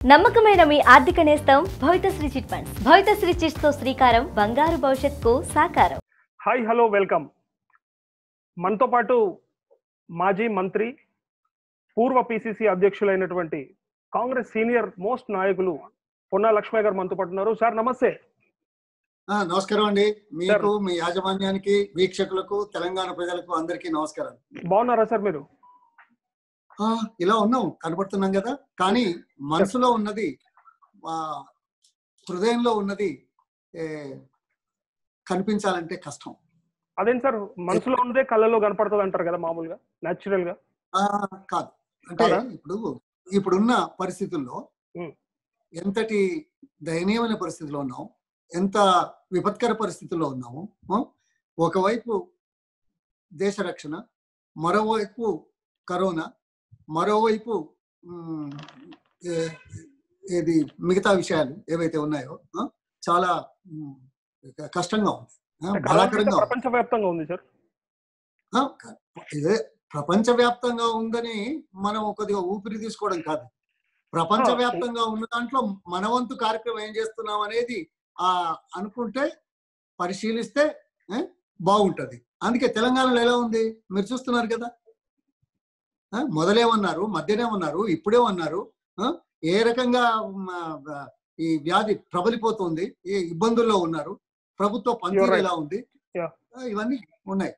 నమ్మకమైన మీ ఆర్థిక నేస్తం Bhavitasri chit funds. Bhavitasri chits తో శ్రీకారం బంగారు భవిష్యత్తుకు సాకారం. Hi hello welcome. మనతో పాటు మాజీ మంత్రి పూర్వ పిసిసి అధ్యక్షులైనటువంటి కాంగ్రెస్ సీనియర్ మోస్ట్ నాయకులు పొన్నా లక్ష్మయ్య గారు మనతో పాటు ఉన్నారు. సార్ నమస్తే. నమస్కారం అండి. మీకు, మీ యాజమాన్యానికి, వీక్షకులకు, తెలంగాణ ప్రజలకు అందరికీ నమస్కారం. బాగున్నారా సార్ మీరు? ఇలా ఉన్నాం, కనపడుతున్నాం కదా. కానీ మనసులో ఉన్నది, హృదయంలో ఉన్నది కనిపించాలంటే కష్టం. అదేంటి సార్, మనసులో ఉన్నదే కళ్ళలో కనపడుతుంది అంటారు కదా మామూలుగా, న్యాచురల్ గా? కాదు అంటే ఇప్పుడున్న పరిస్థితుల్లో ఎంతటి దయనీయమైన పరిస్థితిలో ఉన్నాం, ఎంత విపత్కర పరిస్థితుల్లో ఉన్నాము. ఒకవైపు దేశ రక్షణ, మరోవైపు కరోనా, మరోవైపు ఏది మిగతా విషయాలు ఏవైతే ఉన్నాయో చాలా కష్టంగా ఉంది, బాధాకరంగా ప్రపంచవ్యాప్తంగా ఉంది సార్. ఇదే ప్రపంచవ్యాప్తంగా ఉందని మనం కొద్దిగా ఊపిరి తీసుకోవడం కాదు, ప్రపంచవ్యాప్తంగా ఉన్న దాంట్లో మన వంతు కార్యక్రమం ఏం చేస్తున్నాం అనేది అనుకుంటే, పరిశీలిస్తే బాగుంటది. అందుకే తెలంగాణలో ఎలా ఉంది మీరు చూస్తున్నారు కదా. మొదలేమన్నారు, మధ్యనేమన్నారు, ఇప్పుడేమన్నారు, ఏ రకంగా ఈ వ్యాధి ప్రబలిపోతుంది, ఏ ఇబ్బందుల్లో ఉన్నారు, ప్రభుత్వ పనితీరు ఎలా ఉంది, ఇవన్నీ ఉన్నాయి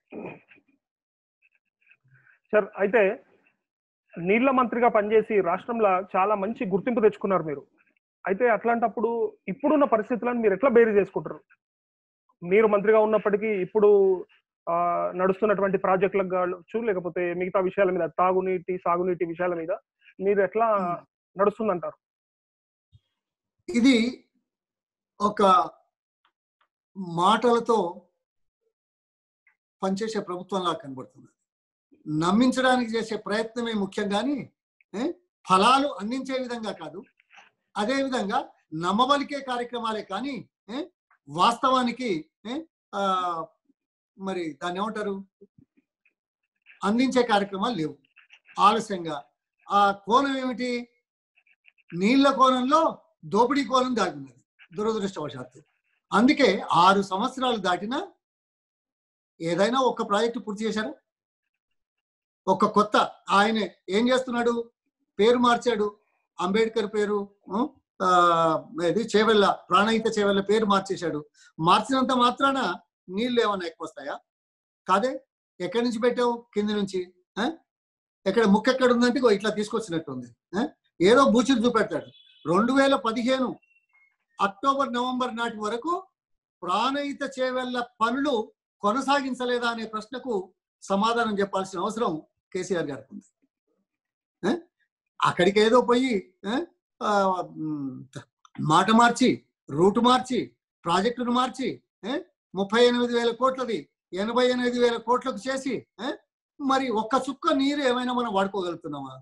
సార్. అయితే నీళ్ల మంత్రిగా పనిచేసి రాష్ట్రంలో చాలా మంచి గుర్తింపు తెచ్చుకున్నారు మీరు. అయితే అట్లాంటప్పుడు ఇప్పుడున్న పరిస్థితులను మీరు ఎట్లా బేరీ చేసుకుంటారు? మీరు మంత్రిగా ఉన్నప్పటికీ ఇప్పుడు నడుస్తున్నటువంటి ప్రాజెక్టులకు కావచ్చు, లేకపోతే మిగతా విషయాల మీద, తాగునీటి సాగునీటి విషయాల మీద మీరు ఎట్లా నడుస్తుందంటారు? ఇది ఒక మాటలతో పనిచేసే ప్రభుత్వంలా కనబడుతుంది. నమ్మించడానికి చేసే ప్రయత్నమే ముఖ్యం, కానీ ఫలాలు అందించే విధంగా కాదు. అదేవిధంగా నమ్మబలికే కార్యక్రమాలే కానీ వాస్తవానికి మరి దాన్ని ఏమంటారు, అందించే కార్యక్రమాలు లేవు. ఆలస్యంగా ఆ కోణం ఏమిటి, నీళ్ల కోణంలో దోపిడీ కోణం దాటినది దురదృష్టవశాత్తు. అందుకే 6 సంవత్సరాలు దాటినా ఏదైనా ఒక్క ప్రాజెక్టు పూర్తి చేశారు? ఒక కొత్త ఆయన ఏం చేస్తున్నాడు, పేరు మార్చాడు, అంబేద్కర్ పేరు చేవెళ్ళ, ప్రాణహిత చేవెళ్ళ పేరు మార్చేశాడు. మార్చినంత మాత్రాన నీళ్ళు ఏమన్నా ఎక్కువ వస్తాయా? కాదే. ఎక్కడి నుంచి పెట్టావు? కింది నుంచి. ఎక్కడ ముక్కెక్కడ ఉందంటే ఇట్లా తీసుకొచ్చినట్టు ఉంది. ఏదో బూచులు చూపెడతాడు. 2015 అక్టోబర్ నవంబర్ నాటి వరకు ప్రాణహిత చేవెళ్ళ పనులు కొనసాగించలేదా అనే ప్రశ్నకు సమాధానం చెప్పాల్సిన అవసరం కేసీఆర్ గారికి ఉంది. అక్కడికి ఏదో పోయి మాట మార్చి, రూటు మార్చి, ప్రాజెక్టును మార్చి 38,000 కోట్లది 88,000 కోట్లకు చేసి మరి ఒక్క చుక్క నీరు ఏమైనా మనం వాడుకోగలుగుతున్నామా?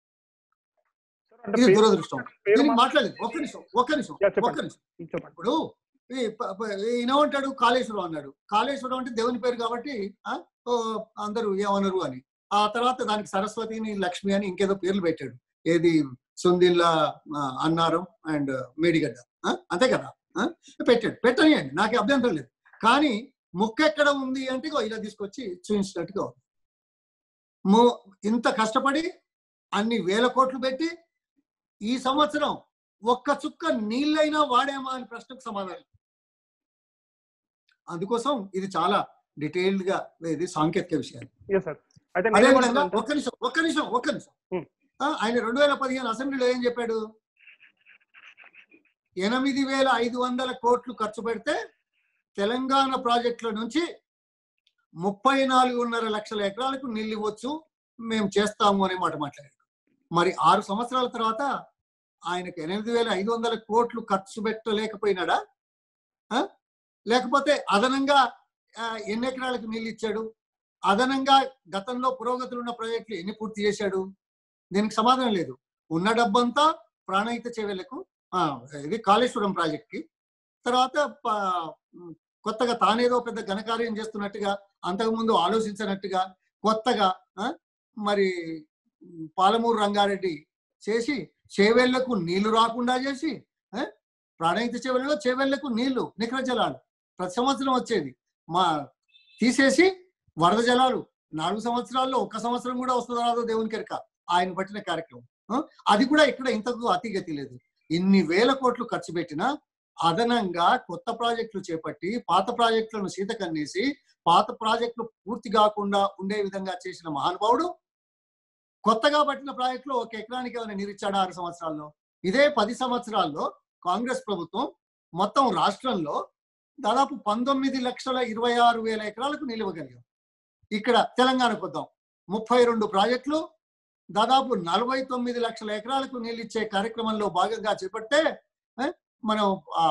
ఇది దురదృష్టం. దీనికి మాట్లాడలేదు. ఒక్క నిమిషం. ఇప్పుడు ఈయనేమంటాడు, కాళేశ్వరం అన్నాడు. కాళేశ్వరం అంటే దేవుని పేరు కాబట్టి అందరూ ఏమనరు అని. ఆ తర్వాత దానికి సరస్వతిని, లక్ష్మి అని ఇంకేదో పేర్లు పెట్టాడు. ఏది సుందిల్ల, అన్నారం అండ్ మేడిగడ్డ, అంతే కదా. పెట్టనియండి, నాకు అభ్యంతరం లేదు. కానీ ముక్కెక్కడ ఉంది అంటే ఇలా తీసుకొచ్చి చూపించినట్టుగా ఉంది. ఇంత కష్టపడి అన్ని వేల కోట్లు పెట్టి ఈ సంవత్సరం ఒక్క చుక్క నీళ్ళైనా వాడేమా అని ప్రశ్నకు సమాధానం. అందుకోసం ఇది చాలా డీటెయిల్డ్ గా ఇది సాంకేతిక విషయాలు. అదేవిధంగా ఒక్క నిమిషం ఆయన 2015 అసెంబ్లీలో ఏం చెప్పాడు, 8,500 కోట్లు ఖర్చు పెడితే తెలంగాణ ప్రాజెక్టుల నుంచి 34.5 లక్షల ఎకరాలకు నీళ్ళు ఇవ్వచ్చు, మేము చేస్తాము అనే మాట మాట్లాడాడు. మరి 6 సంవత్సరాల తర్వాత ఆయనకు 8,500 కోట్లు ఖర్చు పెట్టలేకపోయినాడా? లేకపోతే అదనంగా ఎన్ని ఎకరాలకు నీళ్ళు ఇచ్చాడు? అదనంగా గతంలో పురోగతులు ఉన్న ప్రాజెక్టులు ఎన్ని పూర్తి చేశాడు? దీనికి సమాధానం లేదు. ఉన్న డబ్బంతా ప్రాణహిత చేవెళ్లకు, ఇది కాళేశ్వరం ప్రాజెక్ట్కి, తర్వాత కొత్తగా తానేదో పెద్ద ఘనకార్యం చేస్తున్నట్టుగా, అంతకుముందు ఆలోచించినట్టుగా కొత్తగా మరి పాలమూరు రంగారెడ్డి చేసి చేవేళ్లకు నీళ్లు రాకుండా చేసి, ప్రాణహిత చేవేళ్లకు నీళ్లు నికర జలాలు ప్రతి సంవత్సరం వచ్చేది తీసేసి వరద జలాలు 4 సంవత్సరాల్లో 1 సంవత్సరం కూడా వస్తుందో రాదో దేవునికి ఎరక ఆయన పట్టిన కార్యక్రమం. అది కూడా ఇక్కడ ఇంతకు అతిగతి లేదు. ఇన్ని వేల కోట్లు ఖర్చు పెట్టినా అదనంగా కొత్త ప్రాజెక్టులు చేపట్టి పాత ప్రాజెక్టులను సీతకన్నేసి పాత ప్రాజెక్టులు పూర్తి కాకుండా ఉండే విధంగా చేసిన మహానుభావుడు కొత్తగా పట్టిన ప్రాజెక్టులో 1 ఎకరానికి ఏమైనా నీరిచ్చాడా 6 సంవత్సరాల్లో? ఇదే 10 సంవత్సరాల్లో కాంగ్రెస్ ప్రభుత్వం మొత్తం రాష్ట్రంలో దాదాపు 19,26,000 ఎకరాలకు నీళ్ళు ఇవ్వగలిగాం. ఇక్కడ తెలంగాణకు వద్దాం, 32 ప్రాజెక్టులు దాదాపు 49 లక్షల ఎకరాలకు నీళ్ళు ఇచ్చే కార్యక్రమంలో భాగంగా చేపట్టే మనం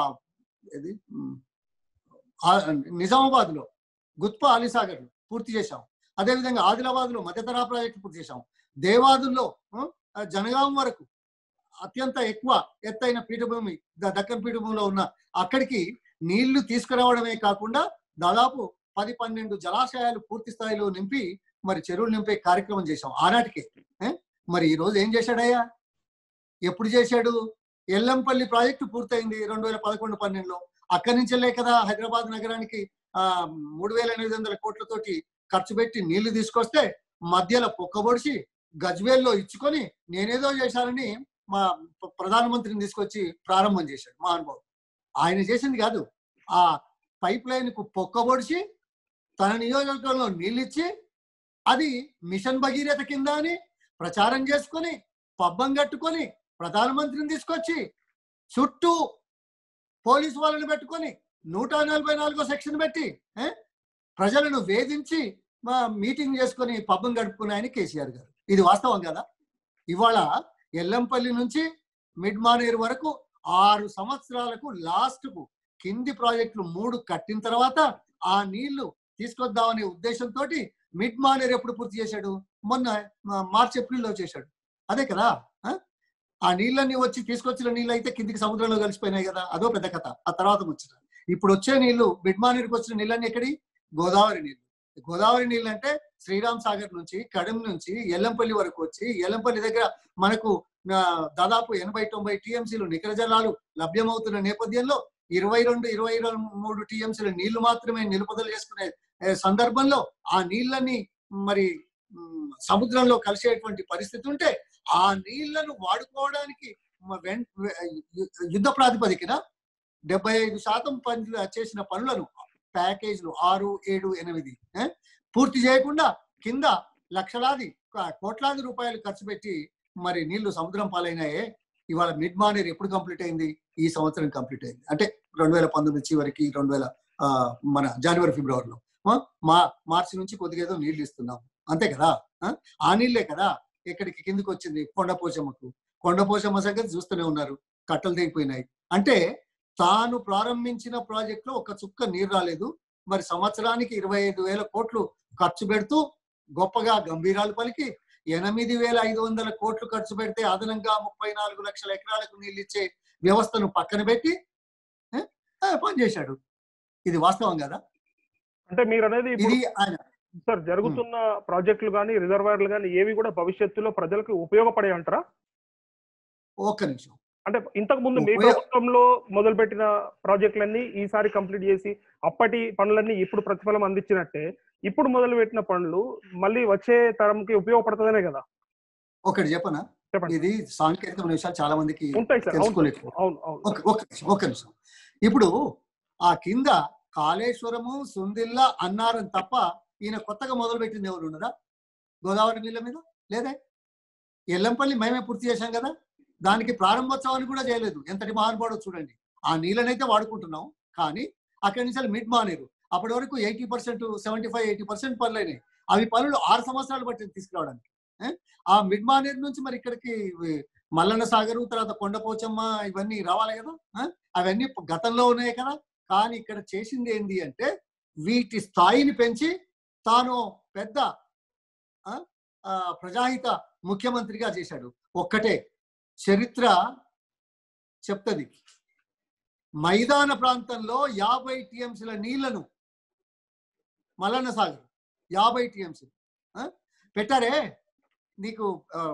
నిజామాబాద్ లో గుత్ప అలీసాగర్ పూర్తి చేశాం. అదేవిధంగా ఆదిలాబాద్ లో మధ్యతరహా ప్రాజెక్టు పూర్తి చేశాం. దేవాదుల్లో జనగాం వరకు అత్యంత ఎక్కువ ఎత్తైన పీఠభూమి దక్కన్ పీఠభూమిలో ఉన్న అక్కడికి నీళ్లు తీసుకురావడమే కాకుండా దాదాపు 10-12 జలాశయాలు పూర్తి స్థాయిలో నింపి మరి చెరువులు నింపే కార్యక్రమం చేశాం ఆనాటికే. మరి ఈ రోజు ఏం చేశాడయ్యా? ఎప్పుడు చేశాడు? ఎల్లంపల్లి ప్రాజెక్టు పూర్తయింది 2011-12లో. అక్కడి నుంచెల్లే కదా హైదరాబాద్ నగరానికి 3,800 కోట్లతోటి ఖర్చు పెట్టి నీళ్లు తీసుకొస్తే మధ్యలో పొక్కబొడిచి గజ్వేల్లో ఇచ్చుకొని నేనేదో చేశానని మా ప్రధానమంత్రిని తీసుకొచ్చి ప్రారంభం చేశాడు మహానుభావుడు. ఆయన చేసింది కాదు, ఆ పైప్ లైన్ కు పొక్కబొడిచి తన నియోజకవర్గంలో నీళ్ళిచ్చి అది మిషన్ భగీరథ కింద అని ప్రచారం చేసుకొని పబ్బం కట్టుకొని ప్రధానమంత్రిని తీసుకొచ్చి చుట్టూ పోలీసు వాళ్ళని పెట్టుకొని 144 సెక్షన్ పెట్టి ప్రజలను వేధించి మీటింగ్ చేసుకొని పబ్బం గడుపుకున్న ఆయన కేసీఆర్ గారు. ఇది వాస్తవం కదా? ఇవాళ ఎల్లంపల్లి నుంచి మిడ్ మానేరు వరకు 6 సంవత్సరాలకు లాస్ట్ కు కింది ప్రాజెక్టులు 3 కట్టిన తర్వాత ఆ నీళ్లు తీసుకొద్దామనే ఉద్దేశంతో మిడ్ మానేరు ఎప్పుడు పూర్తి చేశాడు? మొన్న మార్చి ఏప్రిల్లో చేశాడు. అదే కదా. ఆ నీళ్ళని వచ్చి తీసుకొచ్చిన నీళ్ళు అయితే కిందికి సముద్రంలో కలిసిపోయినాయి కదా, అదో పెద్ద కథ. ఆ తర్వాత వచ్చిన ఇప్పుడు వచ్చే నీళ్లు మిడ్ మానేరుకి వచ్చిన నీళ్ళని ఎక్కడి? గోదావరి నీళ్లు. గోదావరి నీళ్ళు అంటే శ్రీరామ్ సాగర్ నుంచి కడెం నుంచి ఎల్లంపల్లి వరకు వచ్చి ఎల్లంపల్లి దగ్గర మనకు దాదాపు 80-90 టీఎంసీలు నికర జలాలు లభ్యమవుతున్న నేపథ్యంలో 22-23 టీఎంసీల నీళ్లు మాత్రమే నిలుపుదల చేసుకునే సందర్భంలో ఆ నీళ్ళని మరి సముద్రంలో కలిసేటువంటి పరిస్థితి ఉంటే ఆ నీళ్లను వాడుకోవడానికి యుద్ధ ప్రాతిపదికన 75% చేసిన పనులను ప్యాకేజీలు 6, 7, 8 పూర్తి చేయకుండా కింద లక్షలాది కోట్లాది రూపాయలు ఖర్చు పెట్టి మరి నీళ్లు సముద్రం పాలైనాయే. ఇవాళ మిడ్ మానేర్ ఎప్పుడు కంప్లీట్ అయింది? ఈ సంవత్సరం కంప్లీట్ అయింది. అంటే 2019 చివరికి మన జనవరి ఫిబ్రవరిలో మార్చి నుంచి కొద్దిగా ఏదో నీళ్లు ఇస్తున్నాం అంతే కదా. ఆ నీళ్లే కదా ఎక్కడికి కిందికి వచ్చింది కొండపోచమ్మకు. కొండపోచమ్మ సంగతి చూస్తూనే ఉన్నారు, కట్టలు తెగిపోయినాయి. అంటే తాను ప్రారంభించిన ప్రాజెక్ట్ లో ఒక చుక్క నీరు రాలేదు. మరి సంవత్సరానికి 25,000 కోట్లు ఖర్చు పెడుతూ గొప్పగా గంభీరాలు పలికి 8,500 కోట్లు ఖర్చు పెడితే అదనంగా 34 లక్షల ఎకరాలకు నీళ్ళు ఇచ్చే వ్యవస్థను పక్కన పెట్టి పనిచేశాడు. ఇది వాస్తవం కదా. అంటే మీరు అనేది ఇది సార్ జరుగుతున్న ప్రాజెక్టులు కానీ రిజర్వాయర్లు కానీ ఏవి కూడా భవిష్యత్తులో ప్రజలకు ఉపయోగపడే అంటారా? ఒక్క నిమిషం. అంటే ఇంతకు ముందు మీ ప్రభుత్వంలో మొదలుపెట్టిన ప్రాజెక్టులన్నీ ఈసారి కంప్లీట్ చేసి అప్పటి పనులన్నీ ఇప్పుడు ప్రతిఫలం అందించినట్టే ఇప్పుడు మొదలు పెట్టిన పనులు మళ్ళీ వచ్చే తరంకి ఉపయోగపడుతుందనే కదా. ఒకటి చెప్పనా, ఇది సాంకేతిక విషయాలు చాలా మందికి తెలుసుకోలేదు. ఒక్క నిమిషం. ఇప్పుడు ఆ కింద కాళేశ్వరము సుందిల్లా అన్నారం తప్ప ఈయన కొత్తగా మొదలు పెట్టింది ఎవరు ఉన్నదా? గోదావరి నీళ్ళ మీద లేదే. ఎల్లంపల్లి మేమే పూర్తి చేశాం కదా, దానికి ప్రారంభోత్సవాన్ని కూడా చేయలేదు. ఎంతటి మహానుభావుడో చూడండి. ఆ నీళ్ళనైతే వాడుకుంటున్నాం, కానీ అక్కడి నుంచి మిడ్ మానేరు అప్పటి వరకు 80%, 75-80% పనులు అయినాయి. అవి పనులు 6 సంవత్సరాలు పట్టింది తీసుకురావడానికి. ఆ మిడ్ మానేరు నుంచి మరి ఇక్కడికి మల్లన్న సాగరు తర్వాత కొండపోచమ్మ ఇవన్నీ రావాలి కదా. అవన్నీ గతంలో ఉన్నాయి కదా. కానీ ఇక్కడ చేసింది ఏంది అంటే వీటి స్థాయిని పెంచి తాను పెద్ద ప్రజాహిత ముఖ్యమంత్రిగా చేశాడు. ఒక్కటే చరిత్ర చెప్తుంది, మైదాన ప్రాంతంలో 50 టీఎంసీల నీళ్లను మల్లన్న సాగర్ 50 టీఎంసీ పెట్టారే. నీకు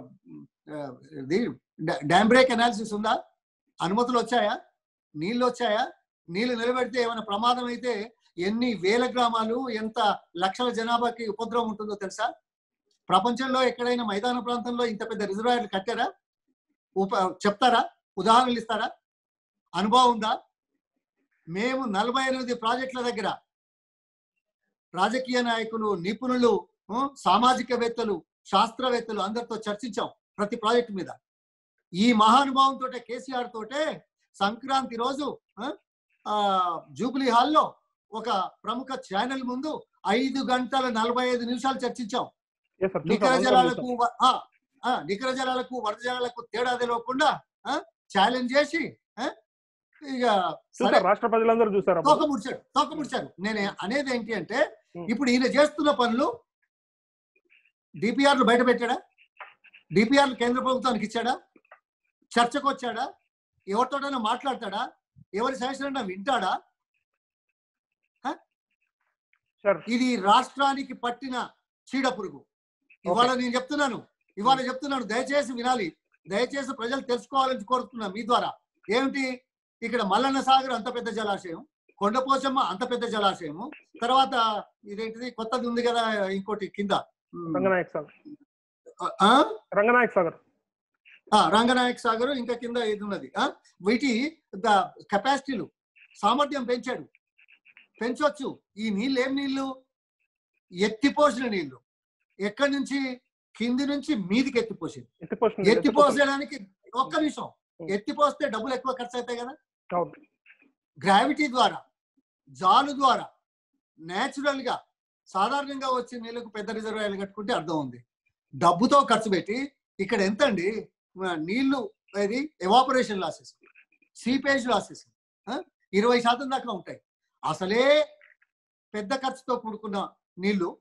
డ్యామ్ బ్రేక్ అనాలిసిస్ ఉందా? అనుమతులు వచ్చాయా? నీళ్ళు వచ్చాయా? నీళ్లు నిలబెడితే ఏమైనా ప్రమాదం అయితే ఎన్ని వేల గ్రామాలు, ఎంత లక్షల జనాభాకి ఉపద్రవం ఉంటుందో తెలుసా? ప్రపంచంలో ఎక్కడైనా మైదాన ప్రాంతంలో ఇంత పెద్ద రిజర్వాయర్లు కట్టారా? చెప్తారా? ఉదాహరణలు ఇస్తారా? అనుభవం ఉందా? మేము 48 ప్రాజెక్టుల దగ్గర రాజకీయ నాయకులు, నిపుణులు, సామాజికవేత్తలు, శాస్త్రవేత్తలు అందరితో చర్చించాం ప్రతి ప్రాజెక్టు మీద. ఈ మహానుభావంతో కేసీఆర్ తోటే సంక్రాంతి రోజు జూబ్లీ హాల్లో ఒక ప్రముఖ ఛానల్ ముందు 5 గంటల 45 నిమిషాలు చర్చించాం. నికర జలాలకు వరద జలాలకు తేడా తెలియకుండా ఛాలెంజ్ చేసి ఇక రాష్ట్ర ప్రజలందరూ చూసారు, తోకముడిచారు. నేను అనేది ఏంటి అంటే, ఇప్పుడు ఈయన చేస్తున్న పనులు డిపిఆర్లు బయట పెట్టాడా? డిపిఆర్లు కేంద్ర ప్రభుత్వానికి ఇచ్చాడా? చర్చకు వచ్చాడా? ఎవరితోటైనా మాట్లాడతాడా? ఎవరి సజెషన్ వింటాడా? ఇది రాష్ట్రానికి పట్టిన చీడ పురుగు. ఇవాళ నేను చెప్తున్నాను, దయచేసి వినాలి, దయచేసి ప్రజలు తెలుసుకోవాలని కోరుతున్నా మీ ద్వారా. ఏమిటి, ఇక్కడ మల్లన్న సాగర్ అంత పెద్ద జలాశయం, కొండపోచమ్మ అంత పెద్ద జలాశయము, తర్వాత ఇదేంటిది కొత్తది ఉంది కదా ఇంకోటి కింద రంగనాయక్ సాగర్, ఇంకా కింద ఇది ఉన్నది. వీటి కెపాసిటీలు, సామర్థ్యం పెంచవచ్చు. ఈ నీళ్ళు ఏం నీళ్లు? ఎత్తిపోసిన నీళ్లు. ఎక్కడి నుంచి? కింది నుంచి మీదికి ఎత్తిపోసేయడానికి ఒక్క నిమిషం. ఎత్తిపోస్తే డబ్బులు ఎక్కువ ఖర్చు అవుతాయి కదా. గ్రావిటీ ద్వారా, జాలు ద్వారా నేచురల్ గా సాధారణంగా వచ్చే నీళ్లకు పెద్ద రిజర్వాయర్లు కట్టుకుంటే అర్థం ఉంది. డబ్బుతో ఖర్చు పెట్టి ఇక్కడ ఎంత అండి నీళ్లు, అది ఎవాపరేషన్ లాసెస్, సీపేజ్ లాసెస్ 20% దాకా ఉంటాయి. అసలే పెద్ద ఖర్చుతో కూడుకున్న నీళ్లు,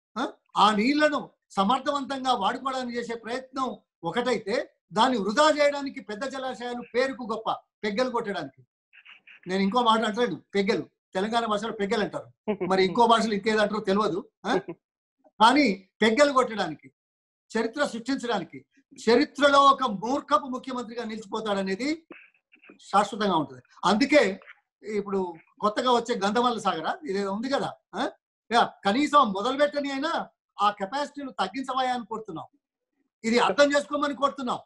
ఆ నీళ్లను సమర్థవంతంగా వాడుకోవడానికి చేసే ప్రయత్నం ఒకటైతే, దాన్ని వృధా చేయడానికి పెద్ద జలాశయాలు పేరుకు గొప్ప పెగ్గలు కొట్టడానికి. నేను ఇంకో మాట అంటాను, పెగ్గలు తెలంగాణ భాషలో పెగ్గలు అంటారు, మరి ఇంకో భాషలో ఇంకేదంటారో తెలియదు. కానీ పెగ్గలు కొట్టడానికి, చరిత్ర సృష్టించడానికి, చరిత్రలో ఒక మూర్ఖపు ముఖ్యమంత్రిగా నిలిచిపోతాడనేది శాశ్వతంగా ఉంటుంది. అందుకే ఇప్పుడు కొత్తగా వచ్చే గంధమల్ల సాగర ఇది ఉంది కదా, కనీసం మొదలు పెట్టని అయినా ఆ కెపాసిటీలు తగ్గించవా అని కోరుతున్నాం. ఇది అర్థం చేసుకోమని కోరుతున్నాం.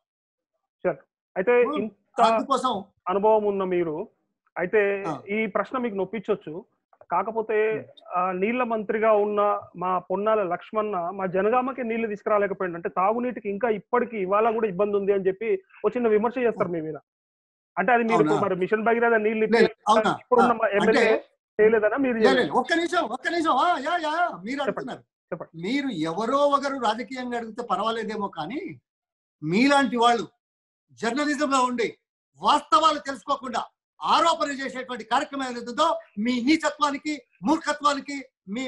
అయితే అందుకోసం అనుభవం ఉన్న మీరు అయితే ఈ ప్రశ్న మీకు నొప్పించవచ్చు. కాకపోతే నీళ్ల మంత్రిగా ఉన్న మా పొన్నాల లక్ష్మణ మా జనగామకి నీళ్లు తీసుకురాలేకపోయింది. అంటే తాగునీటికి ఇంకా ఇప్పటికి ఇవాళ కూడా ఇబ్బంది ఉంది అని చెప్పి ఒక చిన్న విమర్శ చేస్తారు మీ మీద. అంటే అది మీరు మరి మిషన్ భగీరథ నీళ్లు ఇప్పుడున్న ఎమ్మెల్యే చేయలేదనా? మీరు ఒక్క నిమిషం మీరు అంటున్నారు. మీరు ఎవరో ఒకరు రాజకీయంగా అడిగితే పర్వాలేదేమో, కానీ మీలాంటి వాళ్ళు జర్నలిజంలో ఉండి వాస్తవాలు తెలుసుకోకుండా ఆరోపణ చేసేటువంటి కార్యక్రమం ఏదైతుందో మీ నీచత్వానికి, మూర్ఖత్వానికి, మీ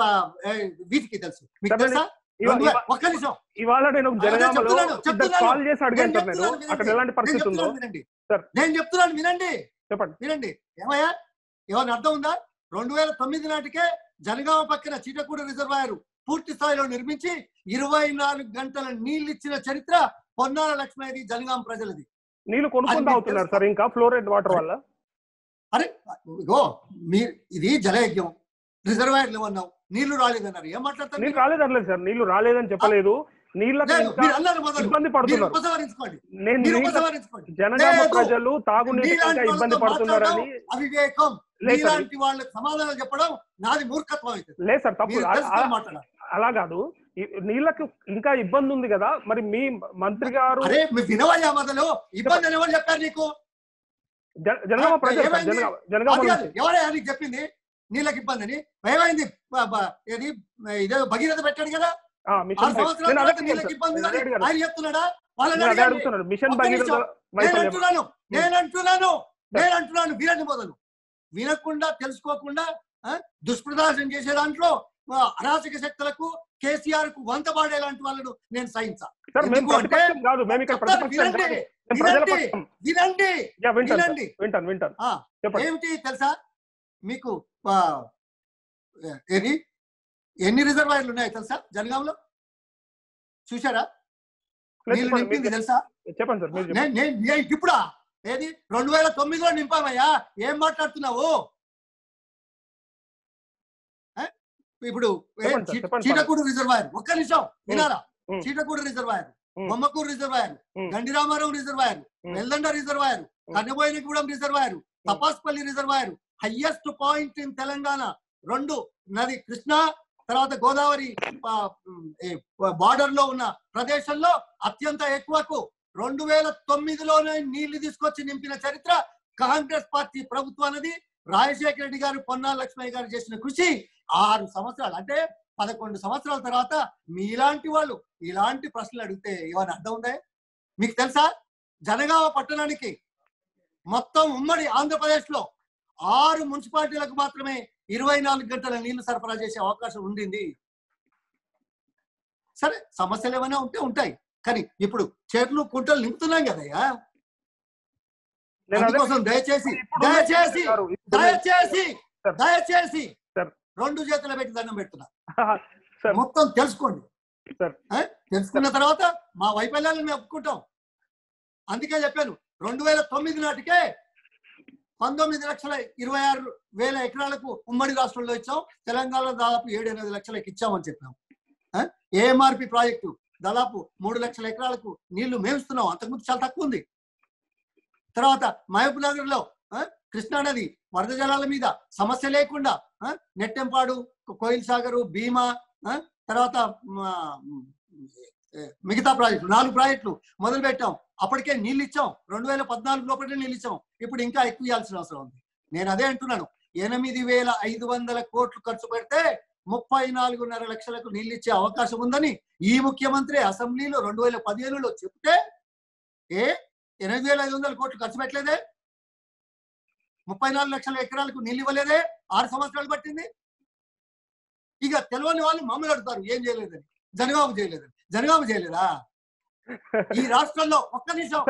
వీటికి తెలుసు. మీకు తెలుసా? ఒక్క నిమిషం. ఇవాళ నేను కాల్ చేసి అడిగాను సార్, నేను అక్కడ ఎలాంటి పరిస్థితి ఉందో నేను చెప్తున్నాను, వినండి. చెప్పండి, వినండి. ఏమైనా అర్థం ఉందా? 2009 నాటికే జనగామ పక్కన చీటకూడ రిజర్వాయర్ పూర్తి స్థాయిలో నిర్మించి 24 గంటల నీళ్ళు ఇచ్చిన చరిత్ర పొన్నాల లక్ష్మణది, జనగామ ప్రజలది. నీళ్లు కొనుక్కుంటూ అవుతున్నారు సార్ ఇంకా ఫ్లోరైడ్ వాటర్ వల్ల. అరే ఇగో మీరు ఇది జలయజ్ఞం, రిజర్వాయర్లు ఏమన్నావు, నీళ్లు రాలేదన్నారు. ఏం మాట్లాడతారు? నీళ్ళు రాలేదనలేదు సార్, నీళ్లు రాలేదని చెప్పలేదు. ఇబ్బంది పడుతున్నారు. జనగామ ప్రజలు తాగునీటి ఇబ్బంది పడుతున్నారని అవివేకం. మీలాంటి వాళ్ళకి సమాధానం చెప్పడం నాది మూర్ఖత్వం అయితే. లేదు సార్, తప్పు అలా కాదు. నీళ్ళకి ఇంకా ఇబ్బంది ఉంది కదా, మరి మీ మంత్రి గారు వినవయ్యా మొదలు ఇబ్బంది అని ఎవరు చెప్పారు నీకు? జనగామ ప్రజలు ఎవరైనా నీకు చెప్పింది నీళ్ళకి ఇబ్బంది అని? ఏమైంది? ఇదే భగీరథ పెట్టాడు కదా, నేనంటున్నాను వీరని మొదలు వినకుండా, తెలుసుకోకుండా దుష్ప్రదర్శన చేసే దాంట్లో అరాచక శక్తులకు, కేసీఆర్ కు వంత పాడే లాంటి వాళ్ళను నేను సహించా. ఏమిటి తెలుసా మీకు? ఎన్ని రిజర్వాయర్లు ఉన్నాయో తెలుసా జనగాంలో? చూసారా? నీళ్లు నింపింది తెలుసా? చెప్పండి సార్. ఇప్పుడా ఏది 2009లో నింపామయ్యా, ఏం మాట్లాడుతున్నావు? ఇప్పుడు చీటకూడు రిజర్వాయర్, ఒక్క నిమిషం వినారా, Cheetakudu reservoir, Bommakuru reservoir, Gandiramarao reservoir, Veldanda reservoir, Kannaboinagudem reservoir, Tapaspalli reservoir, highest point in Telangana. 2 నది కృష్ణా తర్వాత గోదావరి బార్డర్ లో ఉన్న ప్రదేశంలో అత్యంత ఎక్కువకు 2009లోనే నీళ్లు తీసుకొచ్చి నింపిన చరిత్ర కాంగ్రెస్ పార్టీ ప్రభుత్వానికి. రాజశేఖర రెడ్డి గారు, పొన్నాల లక్ష్మయ్య గారు చేసిన కృషి 6 సంవత్సరాలు, అంటే 11 సంవత్సరాల తర్వాత మీలాంటి వాళ్ళు ఇలాంటి ప్రశ్నలు అడిగితే ఏమైనా అర్థం ఉందా? మీకు తెలుసా, జనగామ పట్టణానికి మొత్తం ఉమ్మడి ఆంధ్రప్రదేశ్ లో 6 మున్సిపాలిటీలకు మాత్రమే 24 గంటల నీళ్లు సరఫరా చేసే అవకాశం ఉండింది. సరే, సమస్యలు ఏమైనా ఉంటే ఉంటాయి, కానీ ఇప్పుడు చెర్లు కుంటలు నింపుతున్నాం కదయ్యా. అందుకోసం దయచేసి దయచేసి దయచేసి దయచేసి 2 చేతులు పెట్టి దండం పెడుతున్నా, మొత్తం తెలుసుకోండి. తెలుసుకున్న తర్వాత మా వైఫల్యాలను మేము ఒప్పుకుంటాం. అందుకే చెప్పాను, 2009 నాటికే 19,26,000 ఎకరాలకు ఉమ్మడి రాష్ట్రంలో ఇచ్చాం. తెలంగాణలో దాదాపు 7-8 లక్షలకు ఇచ్చామని చెప్పాం. ఏఎంఆర్పి ప్రాజెక్టు దాదాపు 3 లక్షల ఎకరాలకు నీళ్లు మేమిస్తున్నాం, అంతకుముందు చాలా తక్కువ ఉంది. తర్వాత మహబూబ్ నగర్ లో కృష్ణానది వరద జలాల మీద సమస్య లేకుండా నెట్టెంపాడు, కోయిల్ సాగరు, భీమా, తర్వాత మిగతా ప్రాజెక్టులు 4 ప్రాజెక్టులు మొదలు పెట్టాం. అప్పటికే నీళ్ళు ఇచ్చాం, 2014 లోపలే నీళ్ళు ఇచ్చాం. ఇప్పుడు ఇంకా ఎక్కువ ఇవ్వాల్సిన అవసరం ఉంది. నేను అదే అంటున్నాను, 8,500 కోట్లు ఖర్చు పెడితే 34.5 లక్షలకు నీళ్ళు ఇచ్చే అవకాశం ఉందని ఈ ముఖ్యమంత్రి అసెంబ్లీలో 2015లో చెప్తే 8,500 కోట్లు ఖర్చు పెట్టలేదే, 34 లక్షల ఎకరాలకు నీళ్ళు ఇవ్వలేదే, 6 సంవత్సరాలు పట్టింది. ఇక తెలియని వాళ్ళు మమ్మల్ని అడుగుతారు ఏం చేయలేదని. జనగామ చేయలేదని. జనగామ చేయలేదా? ఈ రాష్ట్రంలో ఒక్క నిమిషం,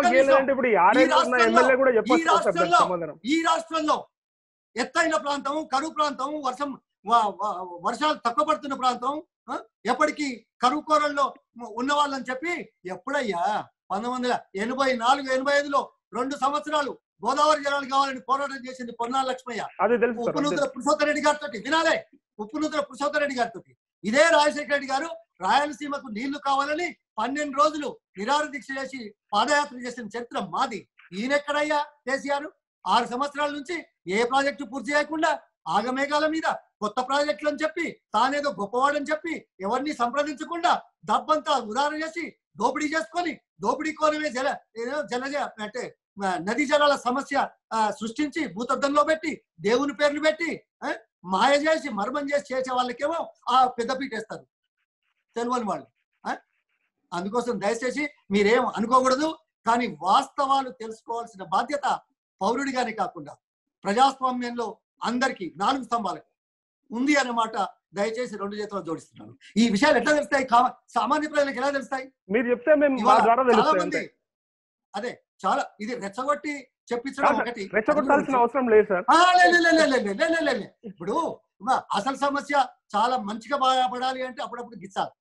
ఈ రాష్ట్రంలో ఎత్తైన ప్రాంతం, కరువు ప్రాంతం, వర్షాలు తక్కువ పడుతున్న ప్రాంతం, ఎప్పటికీ కరువు కోరల్లో ఉన్న వాళ్ళని చెప్పి ఎప్పుడయ్యా 1984-85లో 2 సంవత్సరాలు గోదావరి జలాలు కావాలని పోరాటం చేసింది పొన్నాల లక్ష్మయ్య. ఉప్పునూతల పురుషోత్తర రెడ్డి గారితో వినాలే, ఉప్పునూతల పురుషోత్తర రెడ్డి గారితో. ఇదే రాజశేఖర రెడ్డి గారు రాయలసీమకు నీళ్లు కావాలని 12 రోజులు నిరాహార దీక్ష చేసి పాదయాత్ర చేసిన చరిత్ర మాది. ఈయనెక్కడయ్యా కేసీఆర్? 6 సంవత్సరాల నుంచి ఏ ప్రాజెక్టు పూర్తి చేయకుండా ఆగమేఘాల మీద కొత్త ప్రాజెక్టులు అని చెప్పి తానేదో గొప్పవాడని చెప్పి ఎవరిని సంప్రదించకుండా డబ్బంతా ఉదాహరణ చేసి దోపిడీ చేసుకొని దోపిడీ కోరమే జలజ అంటే నదీ జలాల సమస్య సృష్టించి భూతద్దంలో పెట్టి దేవుని పేర్లు పెట్టి మాయ చేసి మర్మం చేసి చేసే వాళ్ళకేమో ఆ పెద్దపీట వేస్తారు తెలియని వాళ్ళు. అందుకోసం దయచేసి మీరేం అనుకోకూడదు, కానీ వాస్తవాలు తెలుసుకోవాల్సిన బాధ్యత పౌరుడిగానే కాకుండా ప్రజాస్వామ్యంలో అందరికీ 4 స్తంభాలకు ఉంది అన్నమాట దయచేసి 2 చేతులు జోడిస్తున్నాను. ఈ విషయాలు ఎట్లా తెలుస్తాయి? సామాన్య ప్రజలకు ఎలా తెలుస్తాయి? మీరు చెప్తే చాలా మంది అదే చాలా ఇది రెచ్చగొట్టి చెప్పించడం ఒకటి, రెచ్చగొట్టాల్సిన అవసరం లేదు సార్. ఇప్పుడు అసలు సమస్య చాలా మంచిగా బాధపడాలి అంటే అప్పుడప్పుడు గిచ్చాలి.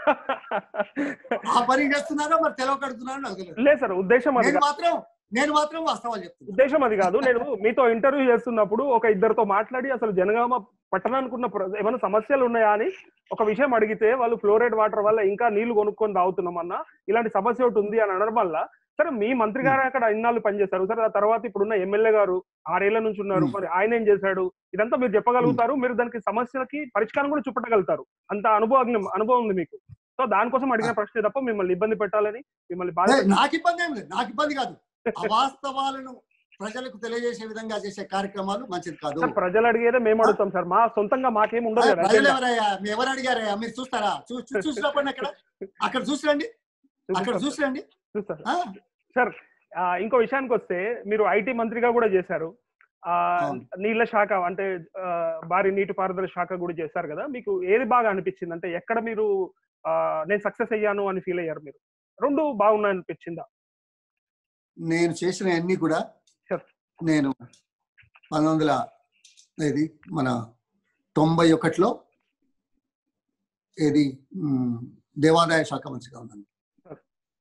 ఆ పని చేస్తున్నారో మరి తెలవకడుతున్నారో నాకు తెలియదు. లేదు సార్, ఉద్దేశం నేను మాత్రం వాస్తవాలు చెప్తాను. ఉద్దేశం అది కాదు. నేను మీతో ఇంటర్వ్యూ చేస్తున్నప్పుడు ఒక ఇద్దరితో మాట్లాడి అసలు జనగామ పట్టణానికి ఉన్న ఏమైనా సమస్యలు ఉన్నాయా అని ఒక విషయం అడిగితే వాళ్ళు ఫ్లోరైడ్ వాటర్ వల్ల ఇంకా నీళ్లు కొనుక్కొని తాగుతున్నామన్నా ఇలాంటి సమస్య ఒకటి ఉంది అని అనడం వల్ల, సరే మీ మంత్రి గారు అక్కడ ఇన్నాళ్ళు పనిచేస్తారు సరే, ఆ తర్వాత ఇప్పుడున్న ఎమ్మెల్యే గారు 6 ఏళ్ల నుంచి ఉన్నారు, మరి ఆయన ఏం చేశాడు ఇదంతా మీరు చెప్పగలుగుతారు, మీరు దానికి సమస్యలకి పరిష్కారం కూడా చూపెట్టగలుగుతారు, అంత అనుభవం ఉంది మీకు. సో దానికోసం అడిగిన ప్రశ్న తప్ప మిమ్మల్ని ఇబ్బంది పెట్టాలని మిమ్మల్ని బాధ. నాకు ఇబ్బంది ఏం లేదు, నాకు ఇబ్బంది కాదు. అవాస్తవాలను ప్రజలకు తెలియజేసే విధంగా చేసే కార్యక్రమాలు మంచిది కాదు. ప్రజలు అడిగేదే మేము అడుగుతాం సార్, మా సొంతంగా మాకేం ఉండదు. ప్రజలు ఎవరయ్యా? ఎవరు అడిగారయ్యా? మీరు చూస్తారా? చూసినప్పుడు అక్కడ చూసిరండి, అక్కడ చూసిరండి. సార్ ఇంకో విషయానికి వస్తే, మీరు ఐటీ మంత్రిగా కూడా చేశారు, నీళ్ల శాఖ అంటే భారీ నీటిపారుదల శాఖ కూడా చేశారు కదా, మీకు ఏది బాగా అనిపించింది? అంటే ఎక్కడ మీరు నేను సక్సెస్ అయ్యాను అని ఫీల్ అయ్యారు మీరు? 2 బాగున్నాయి అనిపించిందా? నేను చేసిన అన్ని కూడా నేను 1991లో ఏది దేవాదాయ శాఖ మంత్రిగా ఉన్నాను.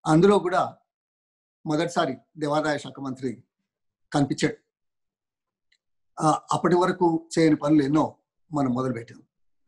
అందులో కూడా మొదటిసారి దేవాదాయ శాఖ మంత్రి కనిపించాడు. అప్పటి వరకు చేయని పనులు ఎన్నో మనం మొదలుపెట్టాం.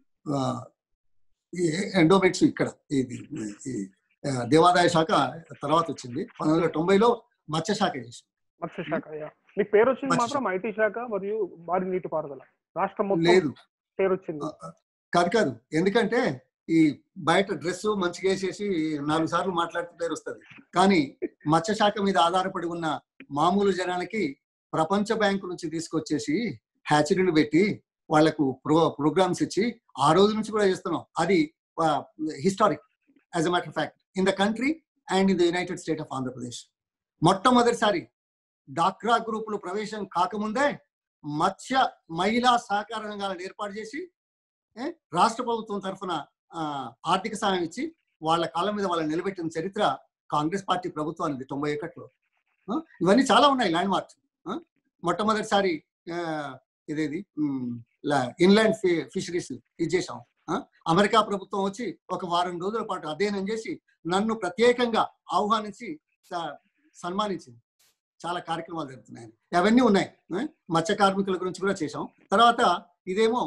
ఈ ఎండోమెంట్స్ ఇక్కడ ఇది దేవాదాయ శాఖ తర్వాత వచ్చింది. 1990లో మత్స్య శాఖ చేసి. మత్స్యశాఖ మీకు పేరు వచ్చింది మాత్రం ఐటీ శాఖ మరియు భారీ నీటిపారుదల రాష్ట్రం లేదు పేరు వచ్చింది కాదు. ఎందుకంటే ఈ బయట డ్రెస్ మంచిగా వేసేసి 4 సార్లు మాట్లాడితే పేరు వస్తుంది. కానీ మత్స్యశాఖ మీద ఆధారపడి ఉన్న మామూలు జనానికి ప్రపంచ బ్యాంకు నుంచి తీసుకొచ్చేసి హ్యాచరీలు పెట్టి వాళ్లకు ప్రోగ్రామ్స్ ఇచ్చి ఆ రోజు నుంచి కూడా చేస్తున్నాం. అది historic as a matter of fact in the country and in the united state of Andhra Pradesh. మొట్టమొదటిసారి డాక్రా గ్రూపులు ప్రవేశం కాకముందే మత్స్య మహిళా సహకార రంగాలను ఏర్పాటు చేసి రాష్ట్ర ప్రభుత్వం తరఫున ఆర్థిక సాయం ఇచ్చి వాళ్ళ కాళ్ళ మీద వాళ్ళని నిలబెట్టిన చరిత్ర కాంగ్రెస్ పార్టీ ప్రభుత్వానికి 91లో. ఇవన్నీ చాలా ఉన్నాయి ల్యాండ్ మార్క్స్. మొట్టమొదటిసారి ఇదేది ఇన్లాండ్ ఫిషరీస్ ఇది చేసాం. అమెరికా ప్రభుత్వం వచ్చి ఒక వారం రోజుల పాటు అధ్యయనం చేసి నన్ను ప్రత్యేకంగా ఆహ్వానించి సన్మానించింది. చాలా కార్యక్రమాలు జరుగుతున్నాయి. అవన్నీ ఉన్నాయి. మత్స్య కార్మికుల గురించి కూడా చేసాం. తర్వాత ఇదేమో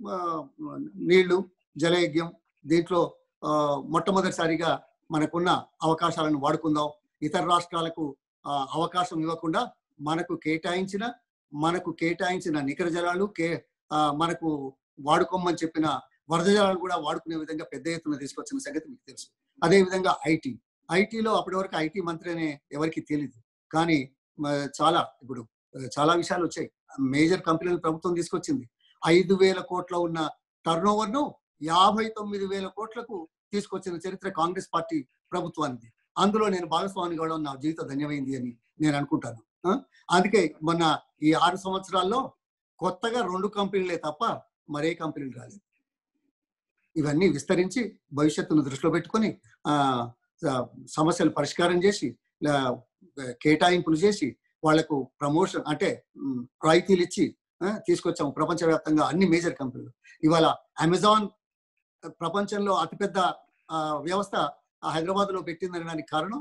నీళ్లు జలయజ్ఞం. దీంట్లో మొట్టమొదటిసారిగా మనకున్న అవకాశాలను వాడుకుందాం, ఇతర రాష్ట్రాలకు అవకాశం ఇవ్వకుండా మనకు కేటాయించిన నికర జలాలు మనకు వాడుకోమని చెప్పిన వరద జలాలు కూడా వాడుకునే విధంగా పెద్ద ఎత్తున తీసుకొచ్చిన సంగతి మీకు తెలుసు. అదేవిధంగా ఐటీలో అప్పటి వరకు ఐటీ మంత్రి అనే ఎవరికి తెలియదు. కానీ ఇప్పుడు చాలా విషయాలు వచ్చాయి. మేజర్ కంపెనీలు ప్రభుత్వం తీసుకొచ్చింది. 5,000 కోట్ల ఉన్న టర్న్ ఓవర్ను 59,000 కోట్లకు తీసుకొచ్చిన చరిత్ర కాంగ్రెస్ పార్టీ ప్రభుత్వానికి. అందులో నేను భాగస్వామి కావడం నా జీవిత ధన్యమైంది అని నేను అనుకుంటాను. అందుకే మొన్న ఈ 6 సంవత్సరాల్లో కొత్తగా 2 కంపెనీలే తప్ప మరే కంపెనీలు రాలేదు. ఇవన్నీ విస్తరించి భవిష్యత్తును దృష్టిలో పెట్టుకొని సమస్యలు పరిష్కారం చేసి కేటాయింపులు చేసి వాళ్లకు ప్రమోషన్ అంటే రాయితీలు ఇచ్చి తీసుకొచ్చాము ప్రపంచవ్యాప్తంగా అన్ని మేజర్ కంపెనీలు. ఇవాళ అమెజాన్ ప్రపంచంలో అతిపెద్ద వ్యవస్థ హైదరాబాద్ లో పెట్టిందనడానికి కారణం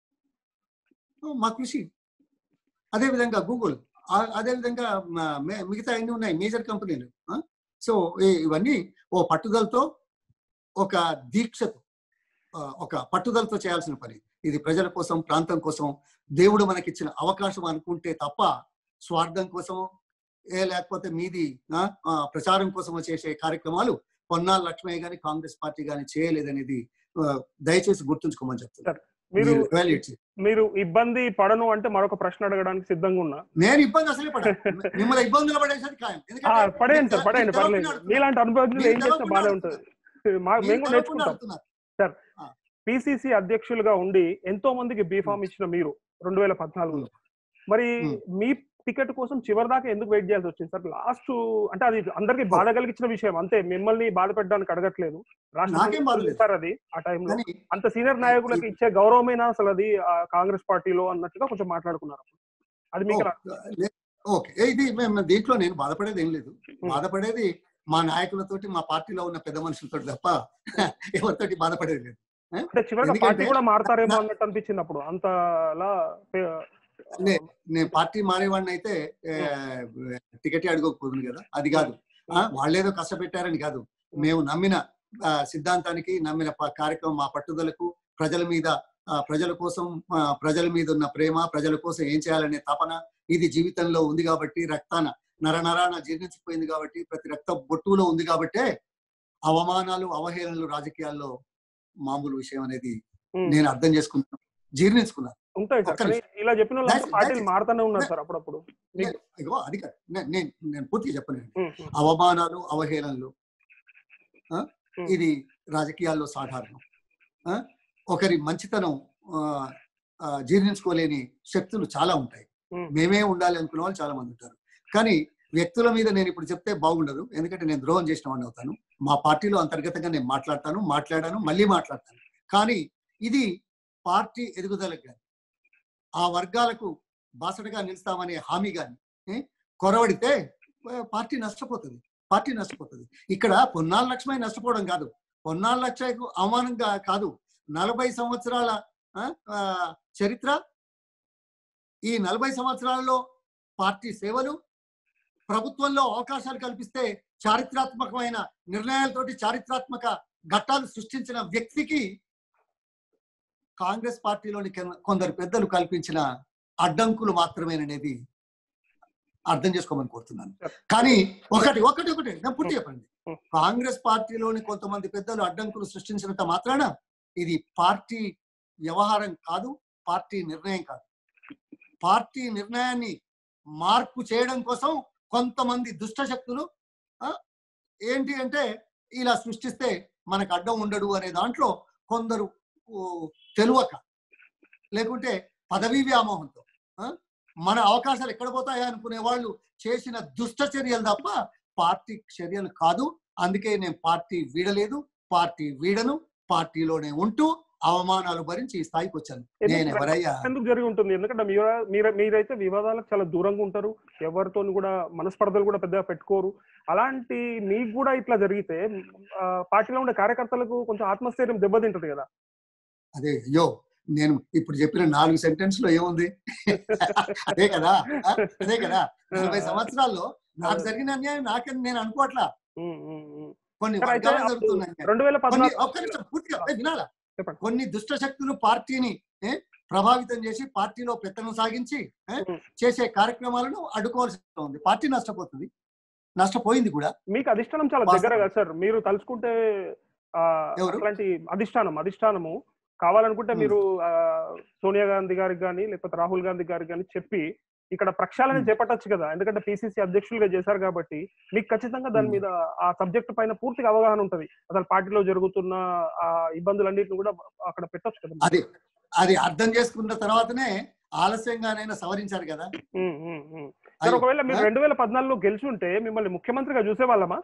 మా కృషి. అదేవిధంగా గూగుల్, అదేవిధంగా మిగతా అన్ని ఉన్నాయి మేజర్ కంపెనీలు. సో ఇవన్నీ ఓ పట్టుదలతో ఒక దీక్షతో ఒక పట్టుదలతో చేయాల్సిన పని. ఇది ప్రజల కోసం, ప్రాంతం కోసం దేవుడు మనకిచ్చిన అవకాశం అనుకుంటే తప్ప స్వార్థం కోసమో లేకపోతే మీది ప్రచారం కోసమో చేసే కార్యక్రమాలు పొన్నాల లక్ష్మయ్య గాని కాంగ్రెస్ పార్టీ గాని చేయలేదనేది దయచేసి గుర్తుంచుకోమని చెప్తున్నారు. మీరు ఇబ్బంది పడను అంటే మరొక ప్రశ్న అడగడానికి సిద్ధంగా ఉన్నా. నేను ఇబ్బంది అసలే పడను. మిమ్మల్ని ఇబ్బందులు పడేసరికి ఖాయం. పడేయండి సార్, పడేయండి, పర్లేదు. మీలాంటి అనుభవం ఏం చేసినా బాగానే ఉంటుంది. మేము కూడా నేర్చుకుంటాం సార్. పిసిసి అధ్యక్షులుగా ఉండి ఎంతో మందికి బీఫామ్ ఇచ్చిన మీరు 2014లో మరి మీ టికెట్ కోసం చివరి దాకా ఎందుకు వెయిట్ చేయాల్సి వచ్చింది సార్? లాస్ట్ అంటే అది అందరికి బాధ కలిగించిన విషయం, అంతే. మిమ్మల్ని బాధ పెట్టడానికి అడగట్లేదు. రాష్ట్రం అది ఆ టైంలో అంత సీనియర్ నాయకులకు ఇచ్చే గౌరవమైన అసలు అది కాంగ్రెస్ పార్టీలో అన్నట్టుగా కొంచెం మాట్లాడుకున్నారు. అది మీకు ఇది దీంట్లో నేను బాధపడేది ఏం లేదు. బాధపడేది మా నాయకులతోటి, మా పార్టీలో ఉన్న పెద్ద మనుషులతో తప్ప ఎవరితోటి బాధపడేది లేదు. అంటే చివరిగా పార్టీ కూడా మారతారేమో అన్నట్టు అనిపించింది అప్పుడు. అంతలా నేను పార్టీ మారేవాడిని అయితే టికెట్ అడుకోకపోతుంది కదా, అది కాదు. వాళ్ళేదో కష్టపెట్టారని కాదు. మేము నమ్మిన సిద్ధాంతానికి, నమ్మిన కార్యక్రమం, మా పట్టుదలకు, ప్రజల కోసం, ప్రజల మీద ఉన్న ప్రేమ, ప్రజల కోసం ఏం చేయాలనే తపన ఇది జీవితంలో ఉంది కాబట్టి, నరనరాన జీర్ణించిపోయింది కాబట్టి, ప్రతి రక్త బొట్టులో ఉంది కాబట్టే అవమానాలు, అవహేళనలు రాజకీయాల్లో మామూలు విషయం అనేది నేను అర్థం చేసుకున్నాను, జీర్ణించుకున్నాను. ఇలా చెప్పిన పార్టీలు మారుతూనే ఉన్నారు సార్ అప్పుడప్పుడు. అది కాదు, నేను పూర్తిగా చెప్పలేను. అవమానాలు, అవహేళనలు ఇది రాజకీయాల్లో సాధారణం. ఒకరి మంచితనం జీర్ణించుకోలేని శక్తులు చాలా ఉంటాయి. మేమే ఉండాలి అనుకునే వాళ్ళు చాలా మంది ఉంటారు. కానీ వ్యక్తుల మీద నేను ఇప్పుడు చెప్తే బాగుండదు, ఎందుకంటే నేను ద్రోహం చేసిన వాడిని అవుతాను. మా పార్టీలో అంతర్గతంగా నేను మాట్లాడాను, మళ్ళీ మాట్లాడతాను. కానీ ఇది పార్టీ ఎదుగుదలకు కానీ, ఆ వర్గాలకు బాసటగా నిలుస్తామనే హామీ కానీ కొరవడితే పార్టీ నష్టపోతుంది. ఇక్కడ పొన్నాల లక్ష్మయ్య నష్టపోవడం కాదు, పొన్నాల లక్ష్మయ్యకు అవమానంగా కాదు, 40 సంవత్సరాల చరిత్ర, ఈ 40 సంవత్సరాలలో పార్టీ సేవలు, ప్రభుత్వంలో అవకాశాలు కల్పిస్తే చారిత్రాత్మకమైన నిర్ణయాలతోటి చారిత్రాత్మక ఘట్టాలు సృష్టించిన వ్యక్తికి కాంగ్రెస్ పార్టీలోని కొందరు పెద్దలు కల్పించిన అడ్డంకులు మాత్రమేననేది అర్థం చేసుకోమని కోరుతున్నాను. కానీ ఒకటి నేను పూర్తి చెప్పండి. కాంగ్రెస్ పార్టీలోని కొంతమంది పెద్దలు అడ్డంకులు సృష్టించినంత మాత్రాన ఇది పార్టీ వ్యవహారం కాదు, పార్టీ నిర్ణయం కాదు. పార్టీ నిర్ణయాన్ని మార్పు చేయడం కోసం కొంతమంది దుష్ట శక్తులు ఏంటి అంటే ఇలా సృష్టిస్తే మనకు అడ్డం ఉండడు అనే దాంట్లో కొందరు తెలువక, లేకుంటే పదవీ వ్యామోహంతో మన అవకాశాలు ఎక్కడ పోతాయా అనుకునే వాళ్ళు చేసిన దుష్ట చర్యలు తప్ప పార్టీ చర్యలు కాదు. అందుకే నేను పార్టీ వీడలేదు, పార్టీ వీడను, పార్టీలోనే ఉంటూ అవమానాలు భరించి ఈ స్థాయికి వచ్చాను. నేను ఎవరయ్యా ఎందుకు జరిగి ఉంటుంది? ఎందుకంటే మీరైతే వివాదాలకు చాలా దూరంగా ఉంటారు, ఎవరితో కూడా మనస్పర్ధలు కూడా పెద్దగా పెట్టుకోరు. అలాంటి మీకు కూడా ఇట్లా జరిగితే పార్టీలో ఉండే కార్యకర్తలకు కొంచెం ఆత్మస్థైర్యం దెబ్బతింటది కదా. అదే అయ్యో, నేను ఇప్పుడు చెప్పిన 4 సెంటెన్స్ లో ఏముంది? అదే కదా 40 సంవత్సరాల్లో నాకు జరిగిన అన్యాయం నాకని నేను అనుకోవట్లా. కొన్ని వర్గాలు జరుగుతున్నాయి. వినాలా? కొన్ని దుష్ట శక్తులు పార్టీని ప్రభావితం చేసి పార్టీలో పెత్తనం సాగించి చేసే కార్యక్రమాలను అడ్డుకోవాల్సి ఉంది. పార్టీ నష్టపోతుంది, నష్టపోయింది కూడా. మీకు అధిష్టానం చాలా దగ్గర కదా సార్, మీరు తలుచుకుంటే అలాంటి అధిష్టానము కావాలనుకుంటే మీరు సోనియా గాంధీ గారికి కానీ లేకపోతే రాహుల్ గాంధీ గారికి కానీ చెప్పి ఇక్కడ ప్రక్షాళన చేపట్టచ్చు కదా. ఎందుకంటే పిసిసి అధ్యక్షులుగా చేశారు కాబట్టి మీకు ఖచ్చితంగా దాని మీద ఆ సబ్జెక్ట్ పైన పూర్తిగా అవగాహన ఉంటది. అసలు పార్టీలో జరుగుతున్న ఆ ఇబ్బందులన్నింటిని కూడా అక్కడ పెట్టొచ్చు కదా. అది అర్థం చేసుకున్న తర్వాతనే ఆలస్యంగానైనా సవరించారు కదా. ఒకవేళ మీరు 2014లో గెలిచుంటే మిమ్మల్ని ముఖ్యమంత్రిగా చూసేవాళ్ళమా?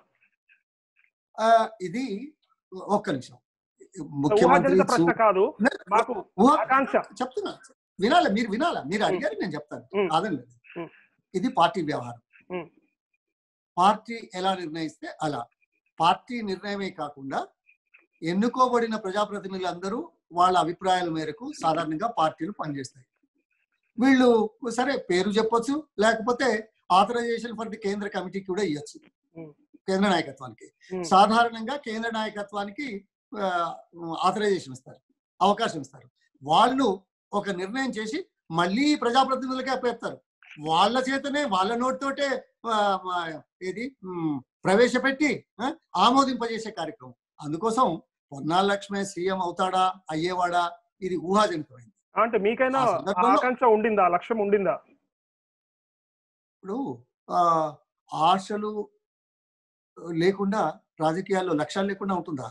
ఇది ఒక్క నిమిషం. ముఖ్యమంత్రి ప్రశ్న కాదు, మాకు ఆకాంక్ష చెప్తున్నా. వినాలా? మీరు అడిగారు, నేను చెప్తాను. కాదండి, ఇది పార్టీ వ్యవహారం. పార్టీ ఎలా నిర్ణయిస్తే అలా. పార్టీ నిర్ణయమే కాకుండా ఎన్నుకోబడిన ప్రజాప్రతినిధులందరూ వాళ్ళ అభిప్రాయాల మేరకు సాధారణంగా పార్టీలు పనిచేస్తాయి. వీళ్ళు సరే పేరు చెప్పొచ్చు, లేకపోతే ఆథరైజేషన్ ఫర్ ది కేంద్ర కమిటీకి కూడా ఇవ్వచ్చు, కేంద్ర నాయకత్వానికి. సాధారణంగా కేంద్ర నాయకత్వానికి ఆథరైజేషన్ ఇస్తారు, అవకాశం ఇస్తారు. వాళ్ళు ఒక నిర్ణయం చేసి మళ్ళీ ప్రజాప్రతినిధులకే అప్పచెప్తారు. వాళ్ళ చేతనే వాళ్ళ నోటితోటే ప్రవేశపెట్టి ఆమోదింపజేసే కార్యక్రమం. అందుకోసం పొన్నాల లక్ష్మే సీఎం అవుతాడా, అయ్యేవాడా, ఇది ఊహాజనితమైంది. అంటే మీకైనా ఆకాంక్ష ఉండిందా, లక్ష్యం ఉండిందా? ఇప్పుడు ఆశలు లేకుండా రాజకీయాల్లో లక్ష్యాలు లేకుండా ఉంటుందా?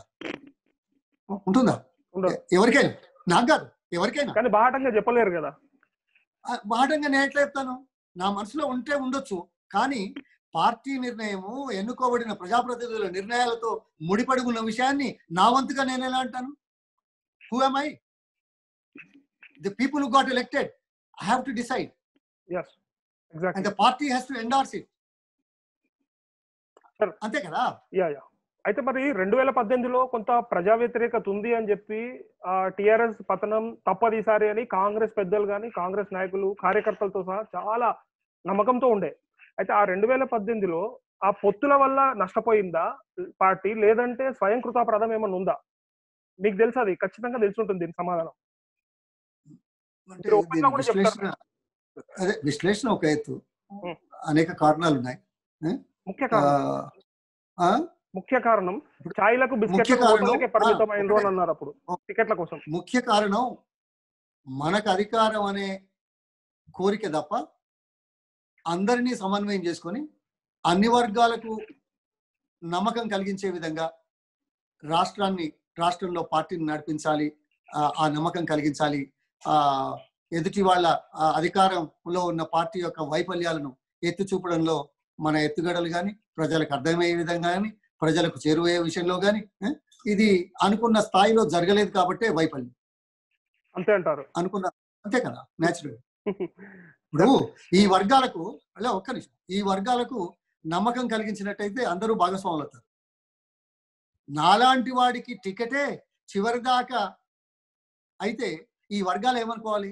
ఎవరికైనా, నాకు కాదు, ఎవరికైనా. కానీ బాహటంగా చెప్పలేరు కదా. బాహటంగా నేను ఎట్లా చెప్తాను? నా మనసులో ఉంటే ఉండొచ్చు, కానీ పార్టీ నిర్ణయము ఎన్నుకోబడిన ప్రజాప్రతినిధుల నిర్ణయాలతో ముడిపడి ఉన్న విషయాన్ని నా వంతుగా నేను ఎలా అంటాను? Who am I? The people who got elected, I have to decide. Yes, exactly. And the party has to endorse it. అంతే కదా. అయితే మరి 2018లో కొంత ప్రజా వ్యతిరేకత ఉంది అని చెప్పి టిఆర్ఎస్ పతనం తప్పదు ఈసారి అని కాంగ్రెస్ పెద్దలు కానీ కాంగ్రెస్ నాయకులు కార్యకర్తలతో సహా చాలా నమ్మకంతో ఉండే. అయితే ఆ 2018లో ఆ పొత్తుల వల్ల నష్టపోయిందా పార్టీ, లేదంటే స్వయం కృతాపరాధం ఏమన్నా ఉందా? మీకు తెలుసు, అది ఖచ్చితంగా తెలిసి ఉంటుంది దీని సమాధానం. విశ్లేషణ ఒక ఎత్తు, అనేక కారణాలు ఉన్నాయి. ముఖ్య కారణం ఛాయలకు బిస్కెట్లకు పరిమితమైనరు అని అన్నారు అప్పుడు టికెట్ల కోసం. ముఖ్య కారణం మనకు అధికారం అనే కోరిక తప్ప అందరినీ సమన్వయం చేసుకొని అన్ని వర్గాలకు నమ్మకం కలిగించే విధంగా రాష్ట్రంలో పార్టీని నడిపించాలి, ఆ నమ్మకం కలిగించాలి. ఎదుటి వాళ్ళ అధికారంలో ఉన్న పార్టీ యొక్క వైఫల్యాలను ఎత్తి చూపడంలో మన ఎత్తుగడలు కానీ, ప్రజలకు అర్థమయ్యే విధంగా కానీ, ప్రజలకు చేరువయ్యే విషయంలో కానీ ఇది అనుకున్న స్థాయిలో జరగలేదు కాబట్టే వైఫల్యం. అంతే అంటారు? అనుకున్న అంతే కదా, నేచురల్. ఇప్పుడు ఈ వర్గాలకు ఒక్క నిమిషం, ఈ వర్గాలకు నమ్మకం కలిగించినట్టయితే అందరూ భాగస్వాములు అవుతారు. నాలాంటి వాడికి టికెటే చివరి దాకా అయితే ఈ వర్గాలు ఏమనుకోవాలి?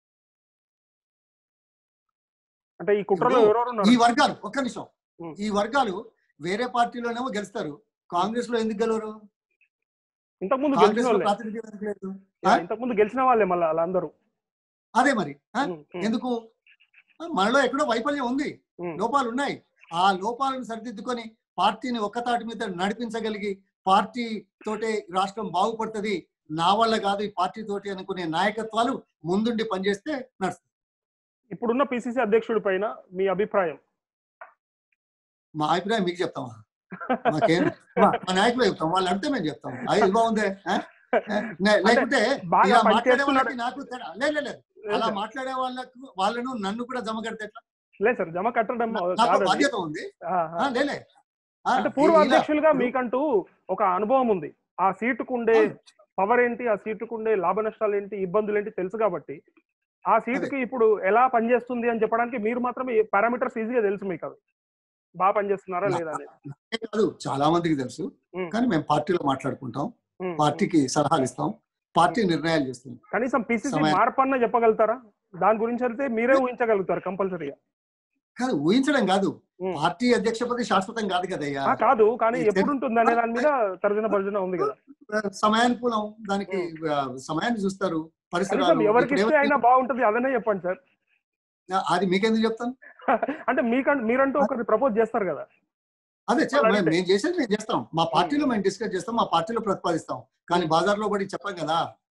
అంటే ఈ కుట్రలో ఈ వర్గాలు ఒక్క నిమిషం, ఈ వర్గాలు వేరే పార్టీలోనేమో గెలుస్తారు, కాంగ్రెస్ లో ఎందుకు గెలవరు? ఇంతకుముందు కాంగ్రెస్ లో ప్రాతినిధ్యం ఎందుకు లేదు? ఇంతకుముందు గెలిచిన వాళ్ళే మళ్ళీ వాళ్ళందరూ. అదే మరి ఎందుకు? మనలో ఎక్కడో వైఫల్యం ఉంది, లోపాలు ఉన్నాయి. ఆ లోపాలను సరిదిద్దుకొని పార్టీని ఒక్కతాటి మీద నడిపించగలిగి పార్టీ తోటే రాష్ట్రం బాగుపడుతుంది, నా వల్ల కాదు ఈ పార్టీ తోటి అనుకునే నాయకత్వాలు ముందుండి పనిచేస్తే నడుస్తుంది. ఇప్పుడున్న పిసిసి అధ్యక్షుడి పైన మీ అభిప్రాయం? మా అభిప్రాయం మీకు చెప్తామా? మాకేం మా నాయకులు చెప్తాం, వాళ్ళు అంటే మేము చెప్తాం అది బాగుందే. లేకుంటే ఇలా మాట్లాడే వాళ్ళకి నాకు తేడా లేదు. అలా మాట్లాడే వాళ్ళను నన్ను కూడా జమ కడితే ఎట్లా? లేదు సార్, జమ కట్టడం బాధ్యత ఉంది. లేలే అంటే పూర్వ అధ్యక్షులుగా మీకంటూ ఒక అనుభవం ఉంది, ఆ సీటుకు ఉండే పవర్ ఏంటి, ఆ సీటుకు ఉండే లాభ నష్టాలు ఏంటి, ఇబ్బందులు ఏంటి తెలుసు కాబట్టి ఆ సీటుకి ఇప్పుడు ఎలా పనిచేస్తుంది అని చెప్పడానికి మీరు మాత్రమే పారామీటర్స్ ఈజీగా తెలుసు మీకు, అవి బాగా పనిచేస్తున్నారా లేదా అనేది కాదు, చాలా మందికి తెలుసు. కానీ మేము పార్టీలో మాట్లాడుకుంటాం, పార్టీకి సలహాలు ఇస్తాం, పార్టీ నిర్ణయాలు చేస్తాం. కనీసం పిసిసి మార్పు అన్న చెప్పగలుగుతారా? దాని గురించి అయితే మీరే ఊహించగలుగుతారు కంపల్సరీగా. కాదు, ఊహించడం కాదు, పార్టీ అధ్యక్ష పదవి శాశ్వతం కాదు కదయ్యా. కాదు, కానీ ఎప్పుడు ఉంటుంది అనే దాని మీద తర్జన భర్జన ఉంది కదా. సమయానుకూలం, దానికి సమయాన్ని చూస్తారు, పరిసరాలు. ఎవరికి ఇస్తే అయినా బాగుంటది అదనే చెప్పండి సార్. అది మీకెందుకు చెప్తాను? అంటే మీరంటూ ఒకరిని ప్రపోజ్ చేస్తారు కదా. అదే మేము చేసేది మేము చేస్తాం, మా పార్టీలో మేము డిస్కస్ చేస్తాం, మా పార్టీలో ప్రతిపాదిస్తాం. కానీ బజార్లో పడి చెప్పాం కదా,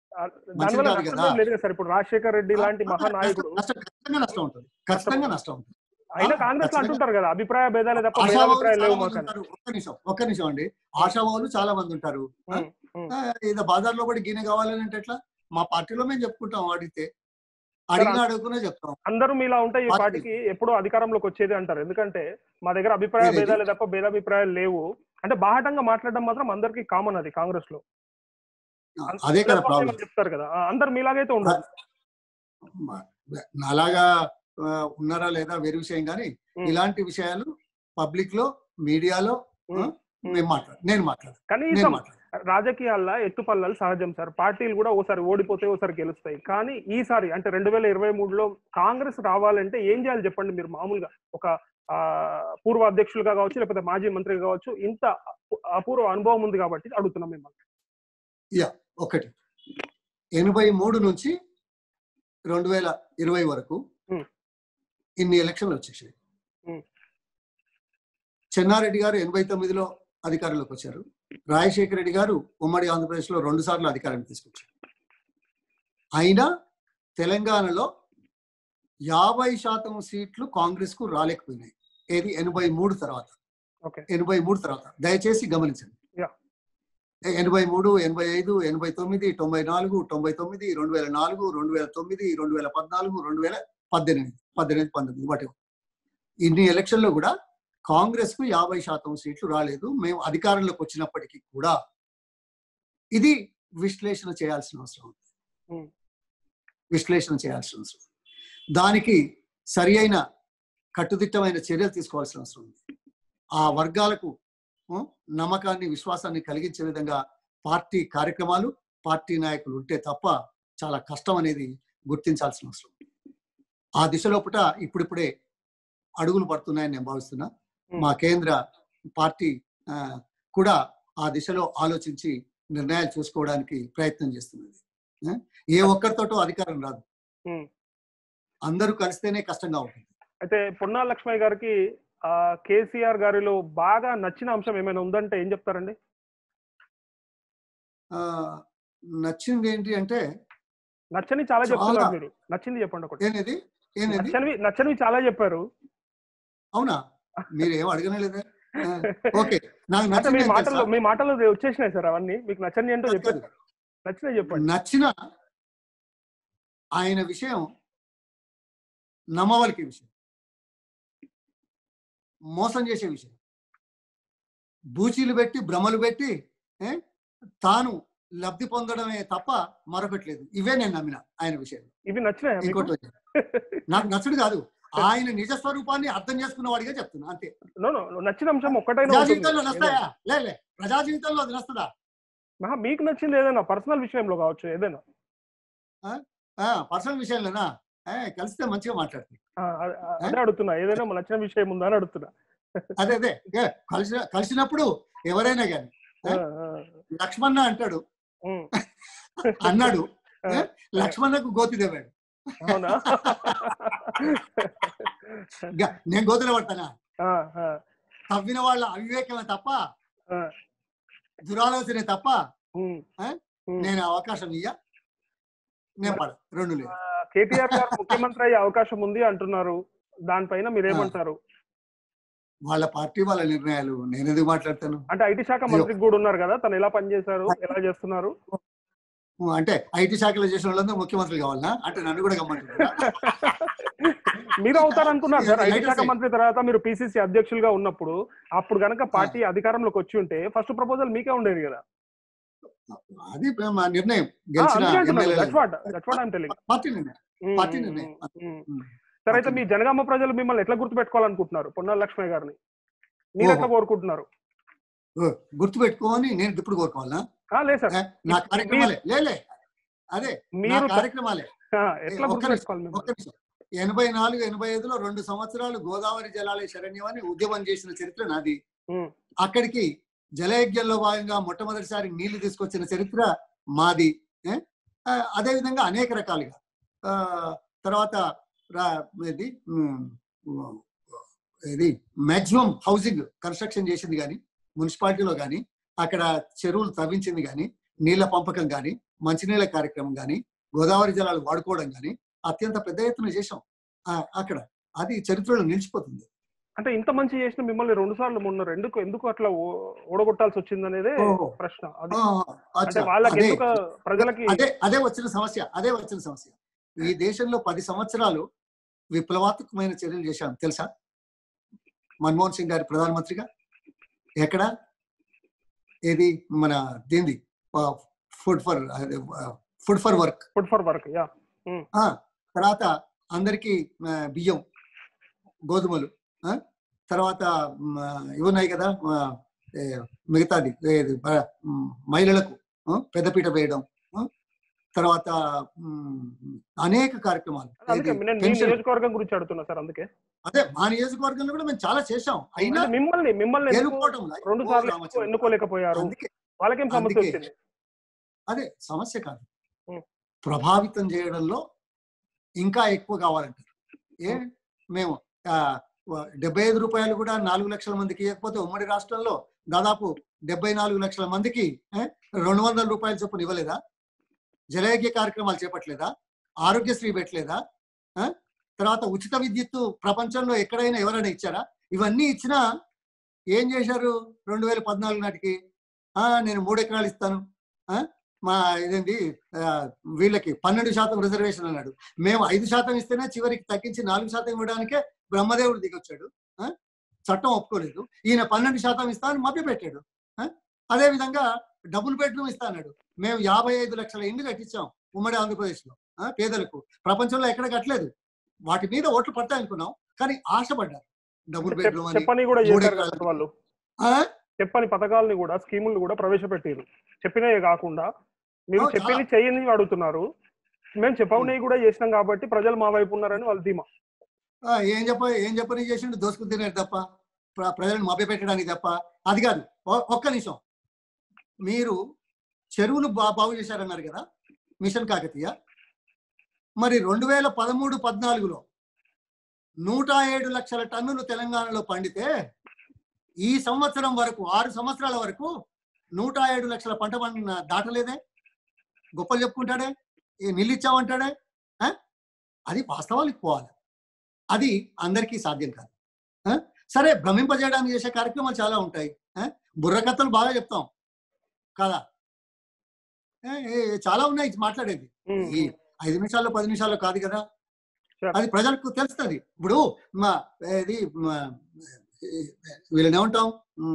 సార్. ఇప్పుడు రాజశేఖర్ రెడ్డి లాంటి మహానాయకుడు ఖచ్చితంగా నష్టం ఉంటుంది, ఖచ్చితంగా నష్టం ఉంటుంది. అయినా కాంగ్రెస్ అంటుంటారు కదా, అభిప్రాయ భేదాలే తప్ప ఒక్క నిమిషం అండి, ఆశావాహులు చాలా మంది ఉంటారు. ఏదో బజార్లో పడి గీనె కావాలని అంటే ఎట్లా? మా పార్టీలో మేము చెప్పుకుంటాం, అడిగితే అడిగిన అడుగునే చెప్తాం. అందరూ మీలా ఉంటే ఈ పార్టీకి ఎప్పుడో అధికారంలోకి వచ్చేది అంటారు. ఎందుకంటే మా దగ్గర అభిప్రాయ భేదాలే తప్ప భేదాభిప్రాయాలు లేవు అంటే బాహటంగా మాట్లాడడం మాత్రం అందరికి కామన్, అది కాంగ్రెస్ లో అదే కదా ప్రాబ్లం. చెప్తారు కదా, అందరు మీలాగైతే ఉండదు. అలాగా ఉన్నారా లేదా వేరే విషయం, కానీ ఇలాంటి విషయాలు పబ్లిక్ లో, మీడియాలో నేను మాట్లాడు. కనీసం రాజకీయాల్లో ఎత్తుపల్లాలు సహజం సార్. పార్టీలు కూడా ఓసారి ఓడిపోతే ఓసారి గెలుస్తాయి. కానీ ఈసారి అంటే 2023లో కాంగ్రెస్ రావాలంటే ఏం చేయాలి చెప్పండి మీరు? మామూలుగా ఒక పూర్వ అధ్యక్షులుగా కావచ్చు, లేకపోతే మాజీ మంత్రిగా కావచ్చు, ఇంత అపూర్వ అనుభవం ఉంది కాబట్టి అడుగుతున్నాం మిమ్మల్ని. ఒకటి, 83 నుంచి 2020 వరకు ఇన్ని ఎలక్షన్లు వచ్చేసాయి. చెన్నారెడ్డి గారు 89లో అధికారంలోకి వచ్చారు. రాజశేఖర రెడ్డి గారు ఉమ్మడి ఆంధ్రప్రదేశ్ లో 2 సార్లు అధికారాన్ని తీసుకొచ్చారు. అయినా తెలంగాణలో 50% సీట్లు కాంగ్రెస్ కు రాలేకపోయినాయి. ఏది 83 తర్వాత. 83 తర్వాత దయచేసి గమనించండి. 83, 85, 89, 94, 99, 2004, 2009, 2014, 2018, 19 వాటి ఇన్ని ఎలక్షన్లో కూడా కాంగ్రెస్ కు 50% సీట్లు రాలేదు. మేము అధికారంలోకి వచ్చినప్పటికీ కూడా ఇది విశ్లేషణ చేయాల్సిన అవసరం ఉంది. విశ్లేషణ చేయాల్సిన అవసరం, దానికి సరి అయిన కట్టుదిట్టమైన చర్యలు తీసుకోవాల్సిన అవసరం ఉంది. ఆ వర్గాలకు నమ్మకాన్ని, విశ్వాసాన్ని కలిగించే విధంగా పార్టీ కార్యక్రమాలు, పార్టీ నాయకులు ఉంటే తప్ప చాలా కష్టం అనేది గుర్తించాల్సిన అవసరం. ఆ దిశలోపట ఇప్పుడిప్పుడే అడుగులు పడుతున్నాయని నేను భావిస్తున్నా. మా కేంద్ర పార్టీ కూడా ఆ దిశలో ఆలోచించి నిర్ణయాలు చూసుకోవడానికి ప్రయత్నం చేస్తున్నది. ఏ ఒక్కరితోటో అధికారం రాదు, అందరూ కలిస్తేనే కష్టంగా ఉంటుంది. అయితే పొన్నాల లక్ష్మయ్య గారికి కేసీఆర్ గారిలో బాగా నచ్చిన అంశం ఏమైనా ఉందంటే ఏం చెప్తారండి? నచ్చింది ఏంటి అంటే, నచ్చని చాలా చెప్తున్నారు మీరు, నచ్చింది చెప్పండి ఒకటి. నచ్చనివి చాలా చెప్పారు. అవునా? మీరు ఏం అడగలేదే. ఓకే, మీ మాటలు వచ్చేసినాయి సార్ అవన్నీ. మీకు నచ్చని ఏంటో చెప్పారు, నచ్చినవి చెప్పండి. నచ్చిన ఆయన విషయం నమ్మవలికే విషయం, మోసం చేసే విషయం, బూచీలు పెట్టి భ్రమలు పెట్టి తాను లబ్ధి పొందడమే తప్ప మరొకటి లేదు. ఇవే నేను నమ్మిన ఆయన విషయంలో. ఇవి నచ్చినాయి. ఇంకోటి నాకు నచ్చుడు కాదు, ఆయన నిజ స్వరూపాన్ని అర్థం చేసుకున్న వాడిగా చెప్తున్నా అంతే. నచ్చిన అంశం ఒక్కటైనా ప్రజా జీవితంలో నస్తాయా? లే, ప్రజా జీవితంలో అది నస్తుందా? మీకు నచ్చింది ఏదైనా పర్సనల్ విషయంలో కావచ్చు, ఏదైనా పర్సనల్ విషయంలోనా కలిస్తే మంచిగా మాట్లాడుతుంది. అదే అడుగుతున్నా, ఏదైనా నచ్చిన విషయం ఉందా అని అడుగుతున్నా. అదే అదే కలిసినప్పుడు ఎవరైనా కానీ లక్ష్మణ అంటాడు అన్నాడు, లక్ష్మణకు గోతి దేవాడు. నేను గోతులు పడతానా? తవ్విన వాళ్ళ అవివేకమే తప్ప దురాలోచనే తప్ప నేను అవకాశం నేను పడ రెండు లేదు. కేటీఆర్ గారు ముఖ్యమంత్రి అయ్యే అవకాశం ఉంది అంటున్నారు, దానిపైన మీరేమంటారు? వాళ్ళ పార్టీ వాళ్ళ నిర్ణయాలు, నేను ఎందుకు మాట్లాడతాను? అంటే ఐటీ శాఖ మంత్రికి కూడా ఉన్నారు కదా, తను ఎలా పనిచేశారు, ఎలా చేస్తున్నారు? అంటే ఐటీ శాఖలో చేసిన వాళ్ళందరూ ముఖ్యమంత్రి కావాలనా? అంటే నన్ను కూడా గమ్మంటున్నారా? మీరు అవుతారు అనుకున్నారు సార్. ఐటీ శాఖ మంత్రి తర్వాత మీరు పిసిసి అధ్యక్షులుగా ఉన్నప్పుడు, అప్పుడు కనుక పార్టీ అధికారంలోకి వచ్చి ఉంటే ఫస్ట్ ప్రపోజల్ మీకే ఉండేది కదా. అది మా నిర్ణయం. పార్టీ నిర్ణయం. సరే, అయితే మీ జనగామ ప్రజలు మిమ్మల్ని ఎట్లా గుర్తుపెట్టుకోవాలనుకుంటున్నారు? పొన్నాల లక్ష్మయ్య గారిని మీరు ఎట్లా కోరుకుంటున్నారు? గుర్తుపెట్టుకోని నేను ఇప్పుడు కోరుకోవాలా? లేదు సార్, నా కార్యక్రమాలే లేలే, అదే మీరు కార్యక్రమాలే. ఎట్లా గుర్తుపెట్టుకోవాలి? 84, 85లో 2 సంవత్సరాలు గోదావరి జలాలయ శరణ్యం అని ఉద్యమం చేసిన చరిత్ర నాది. అక్కడికి జలయజ్ఞంలో భాగంగా మొట్టమొదటిసారి నీళ్లు తీసుకొచ్చిన చరిత్ర మాది. అదేవిధంగా అనేక రకాలుగా తర్వాత ఇది మాక్సిమం హౌసింగ్ కన్స్ట్రక్షన్ చేసింది కానీ, మున్సిపాలిటీలో కానీ, అక్కడ చెరువులు తవ్వించింది కానీ, నీళ్ల పంపకం కానీ, మంచినీళ్ళ కార్యక్రమం కానీ, గోదావరి జలాలు వాడుకోవడం కానీ అత్యంత పెద్ద ఎత్తున చేశాం అక్కడ. అది చరిత్రలో నిలిచిపోతుంది. అంటే ఇంత మంచి చేసిన మిమ్మల్ని 2 సార్లు మొన్న ఎందుకు అట్లా ఓడగొట్టాల్సి వచ్చింది అనేది ప్రశ్న. అదే వచ్చిన సమస్య. ఈ దేశంలో 10 సంవత్సరాలు విప్లవాత్మకమైన చర్యలు చేశాం తెలుసా? మన్మోహన్ సింగ్ గారి ప్రధానమంత్రిగా ఎక్కడ ఏది మన దీంది ఫుడ్ ఫర్ వర్క్. తర్వాత అందరికి బియ్యం, గోధుమలు, తర్వాత ఇవున్నాయి కదా మిగతాది మహిళలకు పెద్దపీట వేయడం, తర్వాత అనేక కార్యక్రమాలు. నియోజకవర్గం గురించి అడుగుతున్నా సార్. అందుకే అదే మా నియోజకవర్గంలో కూడా మేము చాలా చేశాం. అయినా మిమ్మల్ని ఎన్నుకోలేకపోయారు. వాళ్ళకేం సమస్య వచ్చింది? అదే సమస్య కాదు, ప్రభావితం చేయడంలో ఇంకా ఎక్కువ కావాలంటారు. మేము 75 రూపాయలు కూడా 4 లక్షల మందికి ఇవ్వకపోతే ఉమ్మడి రాష్ట్రంలో దాదాపు 74 లక్షల మందికి 200 రూపాయల చొప్పున ఇవ్వలేదా? జలయజ్ఞ కార్యక్రమాలు చేపట్టలేదా? ఆరోగ్యశ్రీ పెట్టలేదా? తర్వాత ఉచిత విద్యుత్తు ప్రపంచంలో ఎక్కడైనా ఎవరైనా ఇచ్చారా? ఇవన్నీ ఇచ్చినా ఏం చేశారు? 2014 నాటికి నేను 3 ఎకరాలు ఇస్తాను, మా ఇదేంటి వీళ్ళకి 12% రిజర్వేషన్ అన్నాడు. మేము 5% ఇస్తేనే చివరికి తగ్గించి 4% ఇవ్వడానికే బ్రహ్మదేవుడు దిగొచ్చాడు. చట్టం ఒప్పుకోలేదు. ఈయన 12% ఇస్తా అని మభ్య పెట్టాడు. అదేవిధంగా డబుల్ బెడ్రూమ్ ఇస్తా అన్నాడు. మేము 55 లక్షల ఇండ్లు కట్టించాం ఉమ్మడి ఆంధ్రప్రదేశ్ లో పేదలకు. ప్రపంచంలో ఎక్కడ కట్టలేదు. వాటి మీద ఓట్లు పడతాయనుకున్నాం, కానీ ఆశపడ్డారు. డబుల్ బెడ్రూమ్ చెప్పని పథకాలని కూడా, స్కీములు కూడా ప్రవేశపెట్టారు. చెప్పినవి కాకుండా మీరు చెప్పింది చెయ్యని అడుగుతున్నారు. మేము చెప్పని కూడా చేసినాం కాబట్టి ప్రజలు మా వైపు ఉన్నారని వాళ్ళ ధీమా. ఏం చెప్పని చేసిండు? దోసుకుని తినేది తప్ప, ప్రజలను మభ్య పెట్టడానికి తప్ప. అది కాదు, ఒక్క నిమిషం. మీరు చెరువులు బాగు చేశారన్నారు కదా, మిషన్ కాకతీయ. మరి 2013-14లో 107 లక్షల టన్నులు తెలంగాణలో పండితే ఈ సంవత్సరం వరకు 6 సంవత్సరాల వరకు 107 లక్షల పంట దాటలేదే. గొప్పలు చెప్పుకుంటాడే, నిల్లిచ్చామంటాడే. అది వాస్తవానికి పోవాలి. అది అందరికీ సాధ్యం కాదు. సరే, భ్రమింపజేయడానికి చేసే కార్యక్రమాలు చాలా ఉంటాయి. బుర్రకథలు బాగా చెప్తాం కదా, చాలా ఉన్నాయి మాట్లాడేది. ఈ 5 నిమిషాల్లో 10 నిమిషాల్లో కాదు కదా, అది ప్రజలకు తెలుస్తుంది. ఇప్పుడు వీళ్ళని ఏమంటాం?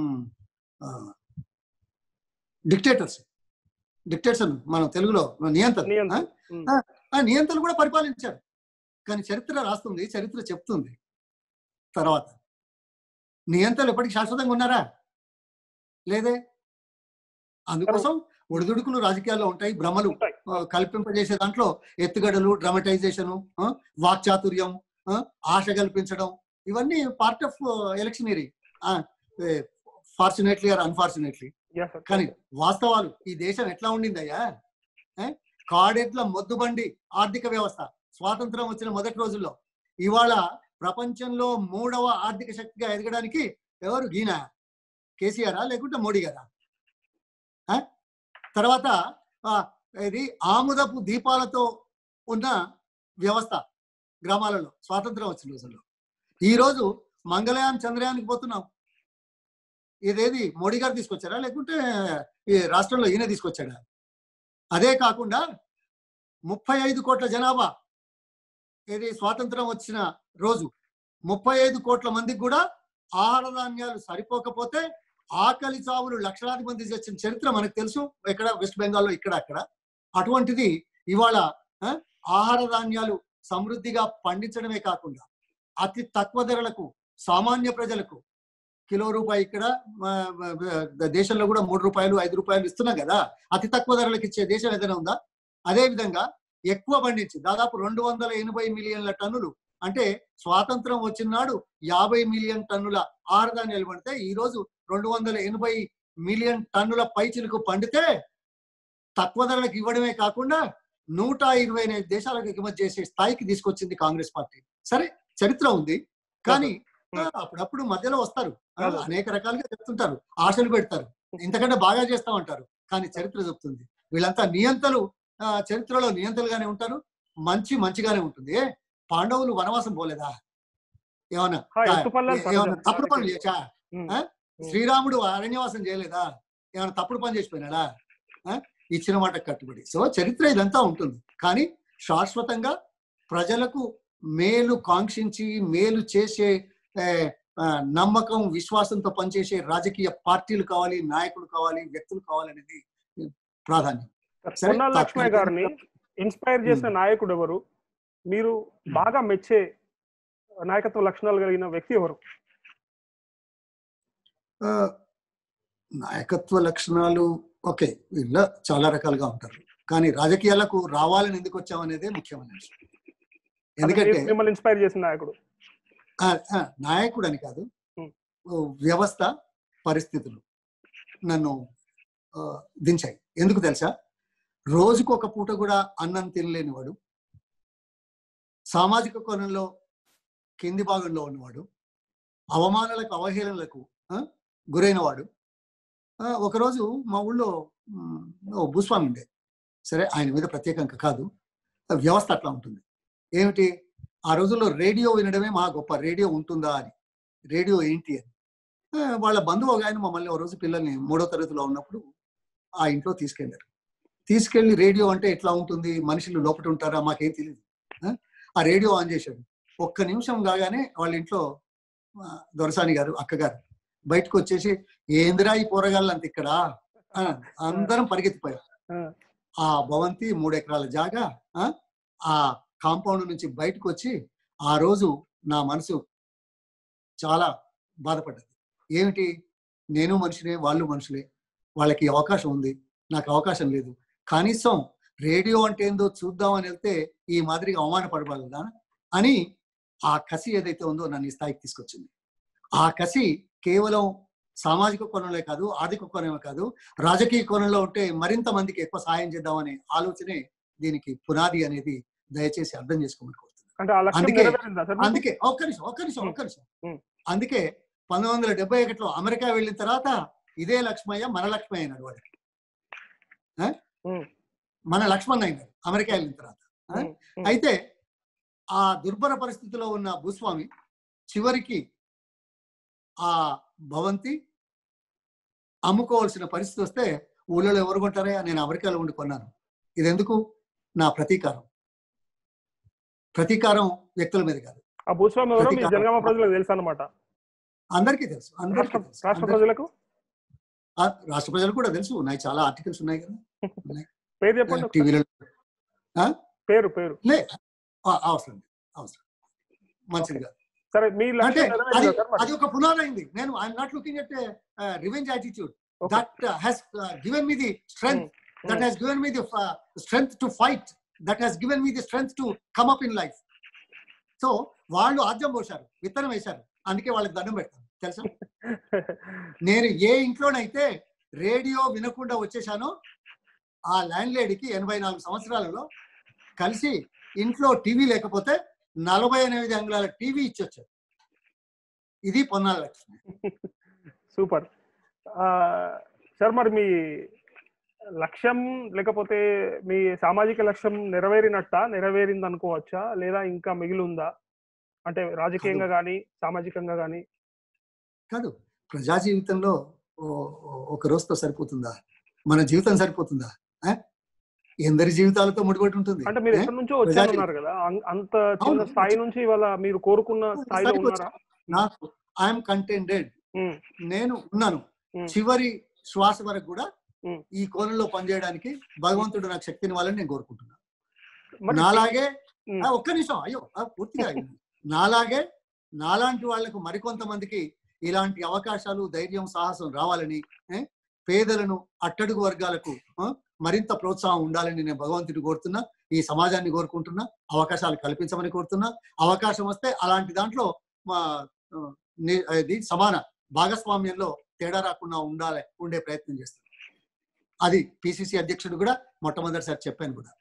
డిక్టేటర్స్ మనం తెలుగులో నియంత్రణలు కూడా పరిపాలించారు. కానీ చరిత్ర రాస్తుంది, చరిత్ర చెప్తుంది. తర్వాత నియంత్రణలు ఎప్పటికీ శాశ్వతంగా ఉన్నారా? లేదే. అందుకోసం ఒడిదుడుకులు రాజకీయాల్లో ఉంటాయి, భ్రమలు కల్పింపజేసే దాంట్లో ఎత్తుగడలు, డ్రామటైజేషను, వాక్చాతుర్యం, ఆశ కల్పించడం, ఇవన్నీ part of electionary, fortunately or unfortunately. కానీ వాస్తవాలు ఈ దేశం ఎట్లా ఉండిందయ్యా? కాడెట్ల మొద్దుబండి ఆర్థిక వ్యవస్థ స్వాతంత్రం వచ్చిన మొదటి రోజుల్లో. ఇవాళ ప్రపంచంలో 3వ ఆర్థిక శక్తిగా ఎదగడానికి ఎవరు? ఈయన కేసీఆరా లేకుంటే మోడీ గారా? తర్వాత ఇది ఆముదపు దీపాలతో ఉన్న వ్యవస్థ గ్రామాలలో స్వాతంత్రం వచ్చిన రోజుల్లో. ఈరోజు మంగళయాన్, చంద్రయాన్కి పోతున్నాం. ఇదేది మోడీ గారు తీసుకొచ్చారా లేకుంటే ఈ రాష్ట్రంలో ఈయన తీసుకొచ్చాడా? అదే కాకుండా 35 కోట్ల జనాభా ఏది స్వాతంత్రం వచ్చిన రోజు 35 కోట్ల మందికి కూడా ఆహార ధాన్యాలు సరిపోకపోతే ఆకలి చావులు లక్షలాది మంది వచ్చిన చరిత్ర మనకు తెలుసు. ఎక్కడ వెస్ట్ బెంగాల్లో ఇక్కడ అక్కడ. అటువంటిది ఇవాళ ఆహార ధాన్యాలు సమృద్ధిగా పండించడమే కాకుండా అతి తక్కువ ధరలకు సామాన్య ప్రజలకు కిలో రూపాయి, ఇక్కడ దేశంలో కూడా 3 రూపాయలు 5 రూపాయలు ఇస్తున్నాం కదా, అతి తక్కువ ధరలకు ఇచ్చే దేశం ఏదైనా ఉందా? అదే విధంగా ఎక్కువ పండించి దాదాపు 280 మిలియన్ల టన్నులు, అంటే స్వాతంత్రం వచ్చిన నాడు 50 మిలియన్ టన్నుల ఆహార ధాన్యాలు పండితే ఈ రోజు 280 మిలియన్ టన్నుల పైచిలకు పండితే తక్కువ ధరలకు ఇవ్వడమే కాకుండా 129 దేశాలకు ఎగుమతి చేసే స్థాయికి తీసుకొచ్చింది కాంగ్రెస్ పార్టీ. సరే, చరిత్ర ఉంది, కానీ అప్పుడప్పుడు మధ్యలో వస్తారు, అనేక రకాలుగా చెప్తుంటారు, ఆశలు పెడతారు, ఇంతకంటే బాగా చేస్తామంటారు. కానీ చరిత్ర చెప్తుంది వీళ్ళంతా నియంతలు, చరిత్రలో నియంతలుగానే ఉంటారు. మంచిగానే ఉంటుంది. పాండవులు వనవాసం పోలేదా? ఏమన్నా తప్పుడు పనులు చేసా? శ్రీరాముడు అరణ్యవాసం చేయలేదా? ఏమైనా తప్పుడు పని చేసిపోయినాడా? ఇచ్చిన మాట కట్టుబడి. సో చరిత్ర ఇదంతా ఉంటుంది. కానీ శాశ్వతంగా ప్రజలకు మేలు కాంక్షించి మేలు చేసే నమ్మకం, విశ్వాసంతో పనిచేసే రాజకీయ పార్టీలు కావాలి, నాయకులు కావాలి, వ్యక్తులు కావాలనేది ప్రాధాన్యం. పొన్నాల లక్ష్మయ్య గారిని ఇన్స్పైర్ చేసిన నాయకుడు ఎవరు? మీరు బాగా మెచ్చే నాయకత్వ లక్షణాలు కలిగిన వ్యక్తి ఎవరు? నాయకత్వ లక్షణాలు ఓకే, వీళ్ళ చాలా రకాలుగా ఉంటారు. కానీ రాజకీయాలకు రావాలని ఎందుకు వచ్చామనేదే ముఖ్యమైన విషయం. ఎందుకంటే మిమ్మల్ని ఇన్స్పైర్ చేసిన నాయకుడు నాయకుడు అని కాదు, వ్యవస్థ, పరిస్థితులు నన్ను దించాయి. ఎందుకు తెలుసా? రోజుకు ఒక పూట కూడా అన్నం తినలేనివాడు, సామాజిక కోణంలో కింది భాగంలో ఉన్నవాడు, అవమానాలకు అవహేళనలకు గురైన వాడు. ఒకరోజు మా ఊళ్ళో భూస్వామి ఉండే. సరే, ఆయన మీద ప్రత్యేకంగా కాదు, వ్యవస్థ అట్లా ఉంటుంది. ఏమిటి, ఆ రోజుల్లో రేడియో వినడమే మా గొప్ప. రేడియో ఉంటుందా అని, రేడియో ఏంటి అని. వాళ్ళ బంధువు ఒక ఆయన మమ్మల్ని ఒక రోజు పిల్లల్ని 3వ తరగతిలో ఉన్నప్పుడు ఆ ఇంట్లో తీసుకెళ్లారు. తీసుకెళ్లి రేడియో అంటే ఎట్లా ఉంటుంది, మనుషులు లోపల ఉంటారా, మాకేం తెలియదు. ఆ రేడియో ఆన్ చేశాడు. ఒక్క నిమిషం కాగానే వాళ్ళ ఇంట్లో దొరసాని గారు, అక్కగారు బయటకు వచ్చేసి, ఏందిరా ఈ పోరగాళ్ళంత ఇక్కడ, అందరం పరిగెత్తిపోయారు. ఆ భవంతి 3 ఎకరాల జాగా, ఆ కాంపౌండ్ నుంచి బయటకు వచ్చి ఆ రోజు నా మనసు చాలా బాధపడ్డది. ఏమిటి, నేను మనిషినే, వాళ్ళు మనుషులే, వాళ్ళకి అవకాశం ఉంది, నాకు అవకాశం లేదు. కనీసం రేడియో అంటే ఏందో చూద్దామని వెళ్తే ఈ మాదిరిగా అవమానపడబడదా అని ఆ కసి ఏదైతే ఉందో నన్ను ఈ స్థాయికి తీసుకొచ్చింది. ఆ కసి కేవలం సామాజిక కోణంలో కాదు, ఆర్థిక కోణమే కాదు, రాజకీయ కోణంలో ఉంటే మరింత మందికి ఎక్కువ సాయం చేద్దామనే ఆలోచనే దీనికి పునాది అనేది దయచేసి అర్థం చేసుకోమని కోరుతున్నాను. అందుకే ఒక్క నిమిషం అందుకే 1971లో అమెరికా వెళ్ళిన తర్వాత ఇదే లక్ష్మయ్య మన లక్ష్మయ్య అయినాడు. వాడికి మన లక్ష్మణ్ అయినాడు అమెరికా వెళ్ళిన తర్వాత. అయితే ఆ దుర్భర పరిస్థితిలో ఉన్న భూస్వామి చివరికి ఆ భవంతి అమ్ముకోవాల్సిన పరిస్థితి వస్తే ఊళ్ళో ఎవరు కొంటారా, నేను అమెరికాలో ఉండి కొన్నాను. ఇదెందుకు? నా ప్రతీకారం వ్యక్తుల మీద కాదు. ఆ భూస్వామి ఎవరో మీ జనగామ ప్రజలకు తెలుసు అన్నమాట. అందరికీ తెలుసు. రాష్ట్ర ప్రజలకు, రాష్ట్ర ప్రజలకు కూడా తెలుసు. ఉన్నాయి, చాలా ఆర్టికల్స్ ఉన్నాయి కదా. పేరు చెప్పండి, టీవీలో. పేరు లే, అవసరం మంచిది కాదు. సరే, అంటే అది ఒక పునాదైంది. నేను I'm not looking at revenge attitude that has given me the strength that has given me the strength to fight, that has given me the strength to come up in life. So వాళ్ళు ఆద్యం పోశారు, విత్తనం వేశారు, అందుకే వాళ్ళకి దండం పెడతాను తెలుసా. నేను ఏ ఇంట్లోనైతే రేడియో వినకుండా వచ్చేసానో ఆ ల్యాండ్ లేడీకి 84 సంవత్సరాలలో కలిసి ఇంట్లో టీవీ లేకపోతే 48 అంగుళాల టీవీ ఇచ్చొచ్చారు. ఇది పొన్నాల లక్ష్మి. Super sir. మరి మీ లక్ష్యం లేకపోతే మీ సామాజిక లక్ష్యం నెరవేరింది అనుకోవచ్చా, లేదా ఇంకా మిగిలి ఉందా? అంటే రాజకీయంగా కానీ సామాజికంగా కానీ. కాదు, ప్రజా జీవితంలో ఒక రోజుతో సరిపోతుందా? మన జీవితం సరిపోతుందా? ఎందరి జీవితాలతో ముడిపడి ఉంటుంది. అంటే మీరు ఎక్కడి నుంచో వచ్చారన్నారు కదా, అంత చిన్న స్థాయి నుంచి ఇవాళ మీరు కోరుకున్న స్థాయిలో ఉన్నారా? నాకు ఐఎమ్ కంటెంటెడ్, నేను ఉన్నాను. చివరి శ్వాస వరకు కూడా ఈ కోణంలో పనిచేయడానికి భగవంతుడు నాకు శక్తిని వాళ్ళని నేను కోరుకుంటున్నాను. నాలాగే ఒక్క నిమిషం, అయ్యో పూర్తిగా నాలాంటి వాళ్లకు మరికొంతమందికి ఇలాంటి అవకాశాలు, ధైర్యం, సాహసం రావాలని, పేదలను, అట్టడుగు వర్గాలకు మరింత ప్రోత్సాహం ఉండాలని నేను భగవంతుడిని కోరుతున్నా, ఈ సమాజాన్ని కోరుకుంటున్నా, అవకాశాలు కల్పించమని కోరుతున్నా. అవకాశం వస్తే అలాంటి దాంట్లో సమాన భాగస్వామ్యంలో తేడా రాకుండా ఉండే ప్రయత్నం చేస్తాను. అది పిసిసి అధ్యక్షుడు కూడా మొట్టమొదటిసారి చెప్పాను కూడా.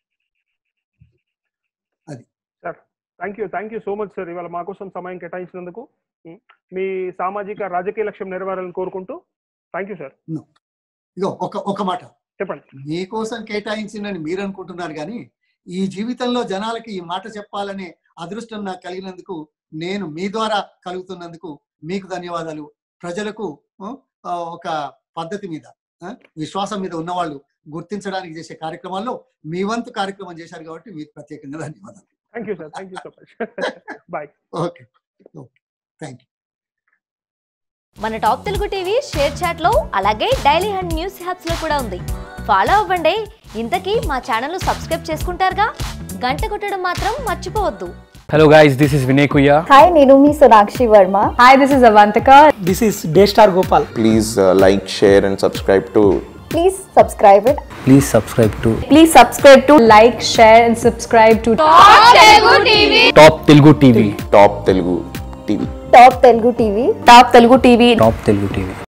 అది sir, thank you so much sir, ఇవాళ మా కోసం సమయం కేటాయించినందుకు. మీ సామాజిక రాజకీయ లక్ష్యం నెరవేరాలని కోరుకుంటూ థ్యాంక్ యూ సార్. ఇగో ఒక మాట చెప్పండి. మీకోసం కేటాయించిందని మీరు అనుకుంటున్నారు, కానీ ఈ జీవితంలో జనాలకి ఈ మాట చెప్పాలనే అదృష్టం నాకు కలిగినందుకు, నేను మీ ద్వారా కలుగుతున్నందుకు మీకు ధన్యవాదాలు. ప్రజలకు ఒక పద్ధతి మీద, విశ్వాసం మీద ఉన్నవాళ్ళు గుర్తించడానికి చేసే కార్యక్రమాల్లో మీ వంతు కార్యక్రమం చేశారు కాబట్టి మీకు ప్రత్యేకంగా ధన్యవాదాలు. Thank you sir, thank you so much. Bye. Okay, thank you. మన top Telugu TV ShareChat లో, అలాగే డైలీ హండ్ న్యూస్ హ్యాప్స్ లో కూడా ఉంది. ఫాలో అవ్వండి. ఇంతకీ మా ఛానల్ సబ్స్క్రైబ్ చేసుకుంటారుగా, గంట కొట్టడం మాత్రం మర్చిపోవద్దు. Hello guys, this is Vinay Kuya. Hi, Nirumi Sonakshi Verma. Hi, this is Avantika. This is Daystar Gopal. Please like, share and subscribe to. Please subscribe it. Please subscribe to Please subscribe to like, share and subscribe to Top Telugu TV. Top Telugu TV. Top Telugu TV. Top Telugu TV. Top Telugu TV. Top Telugu TV.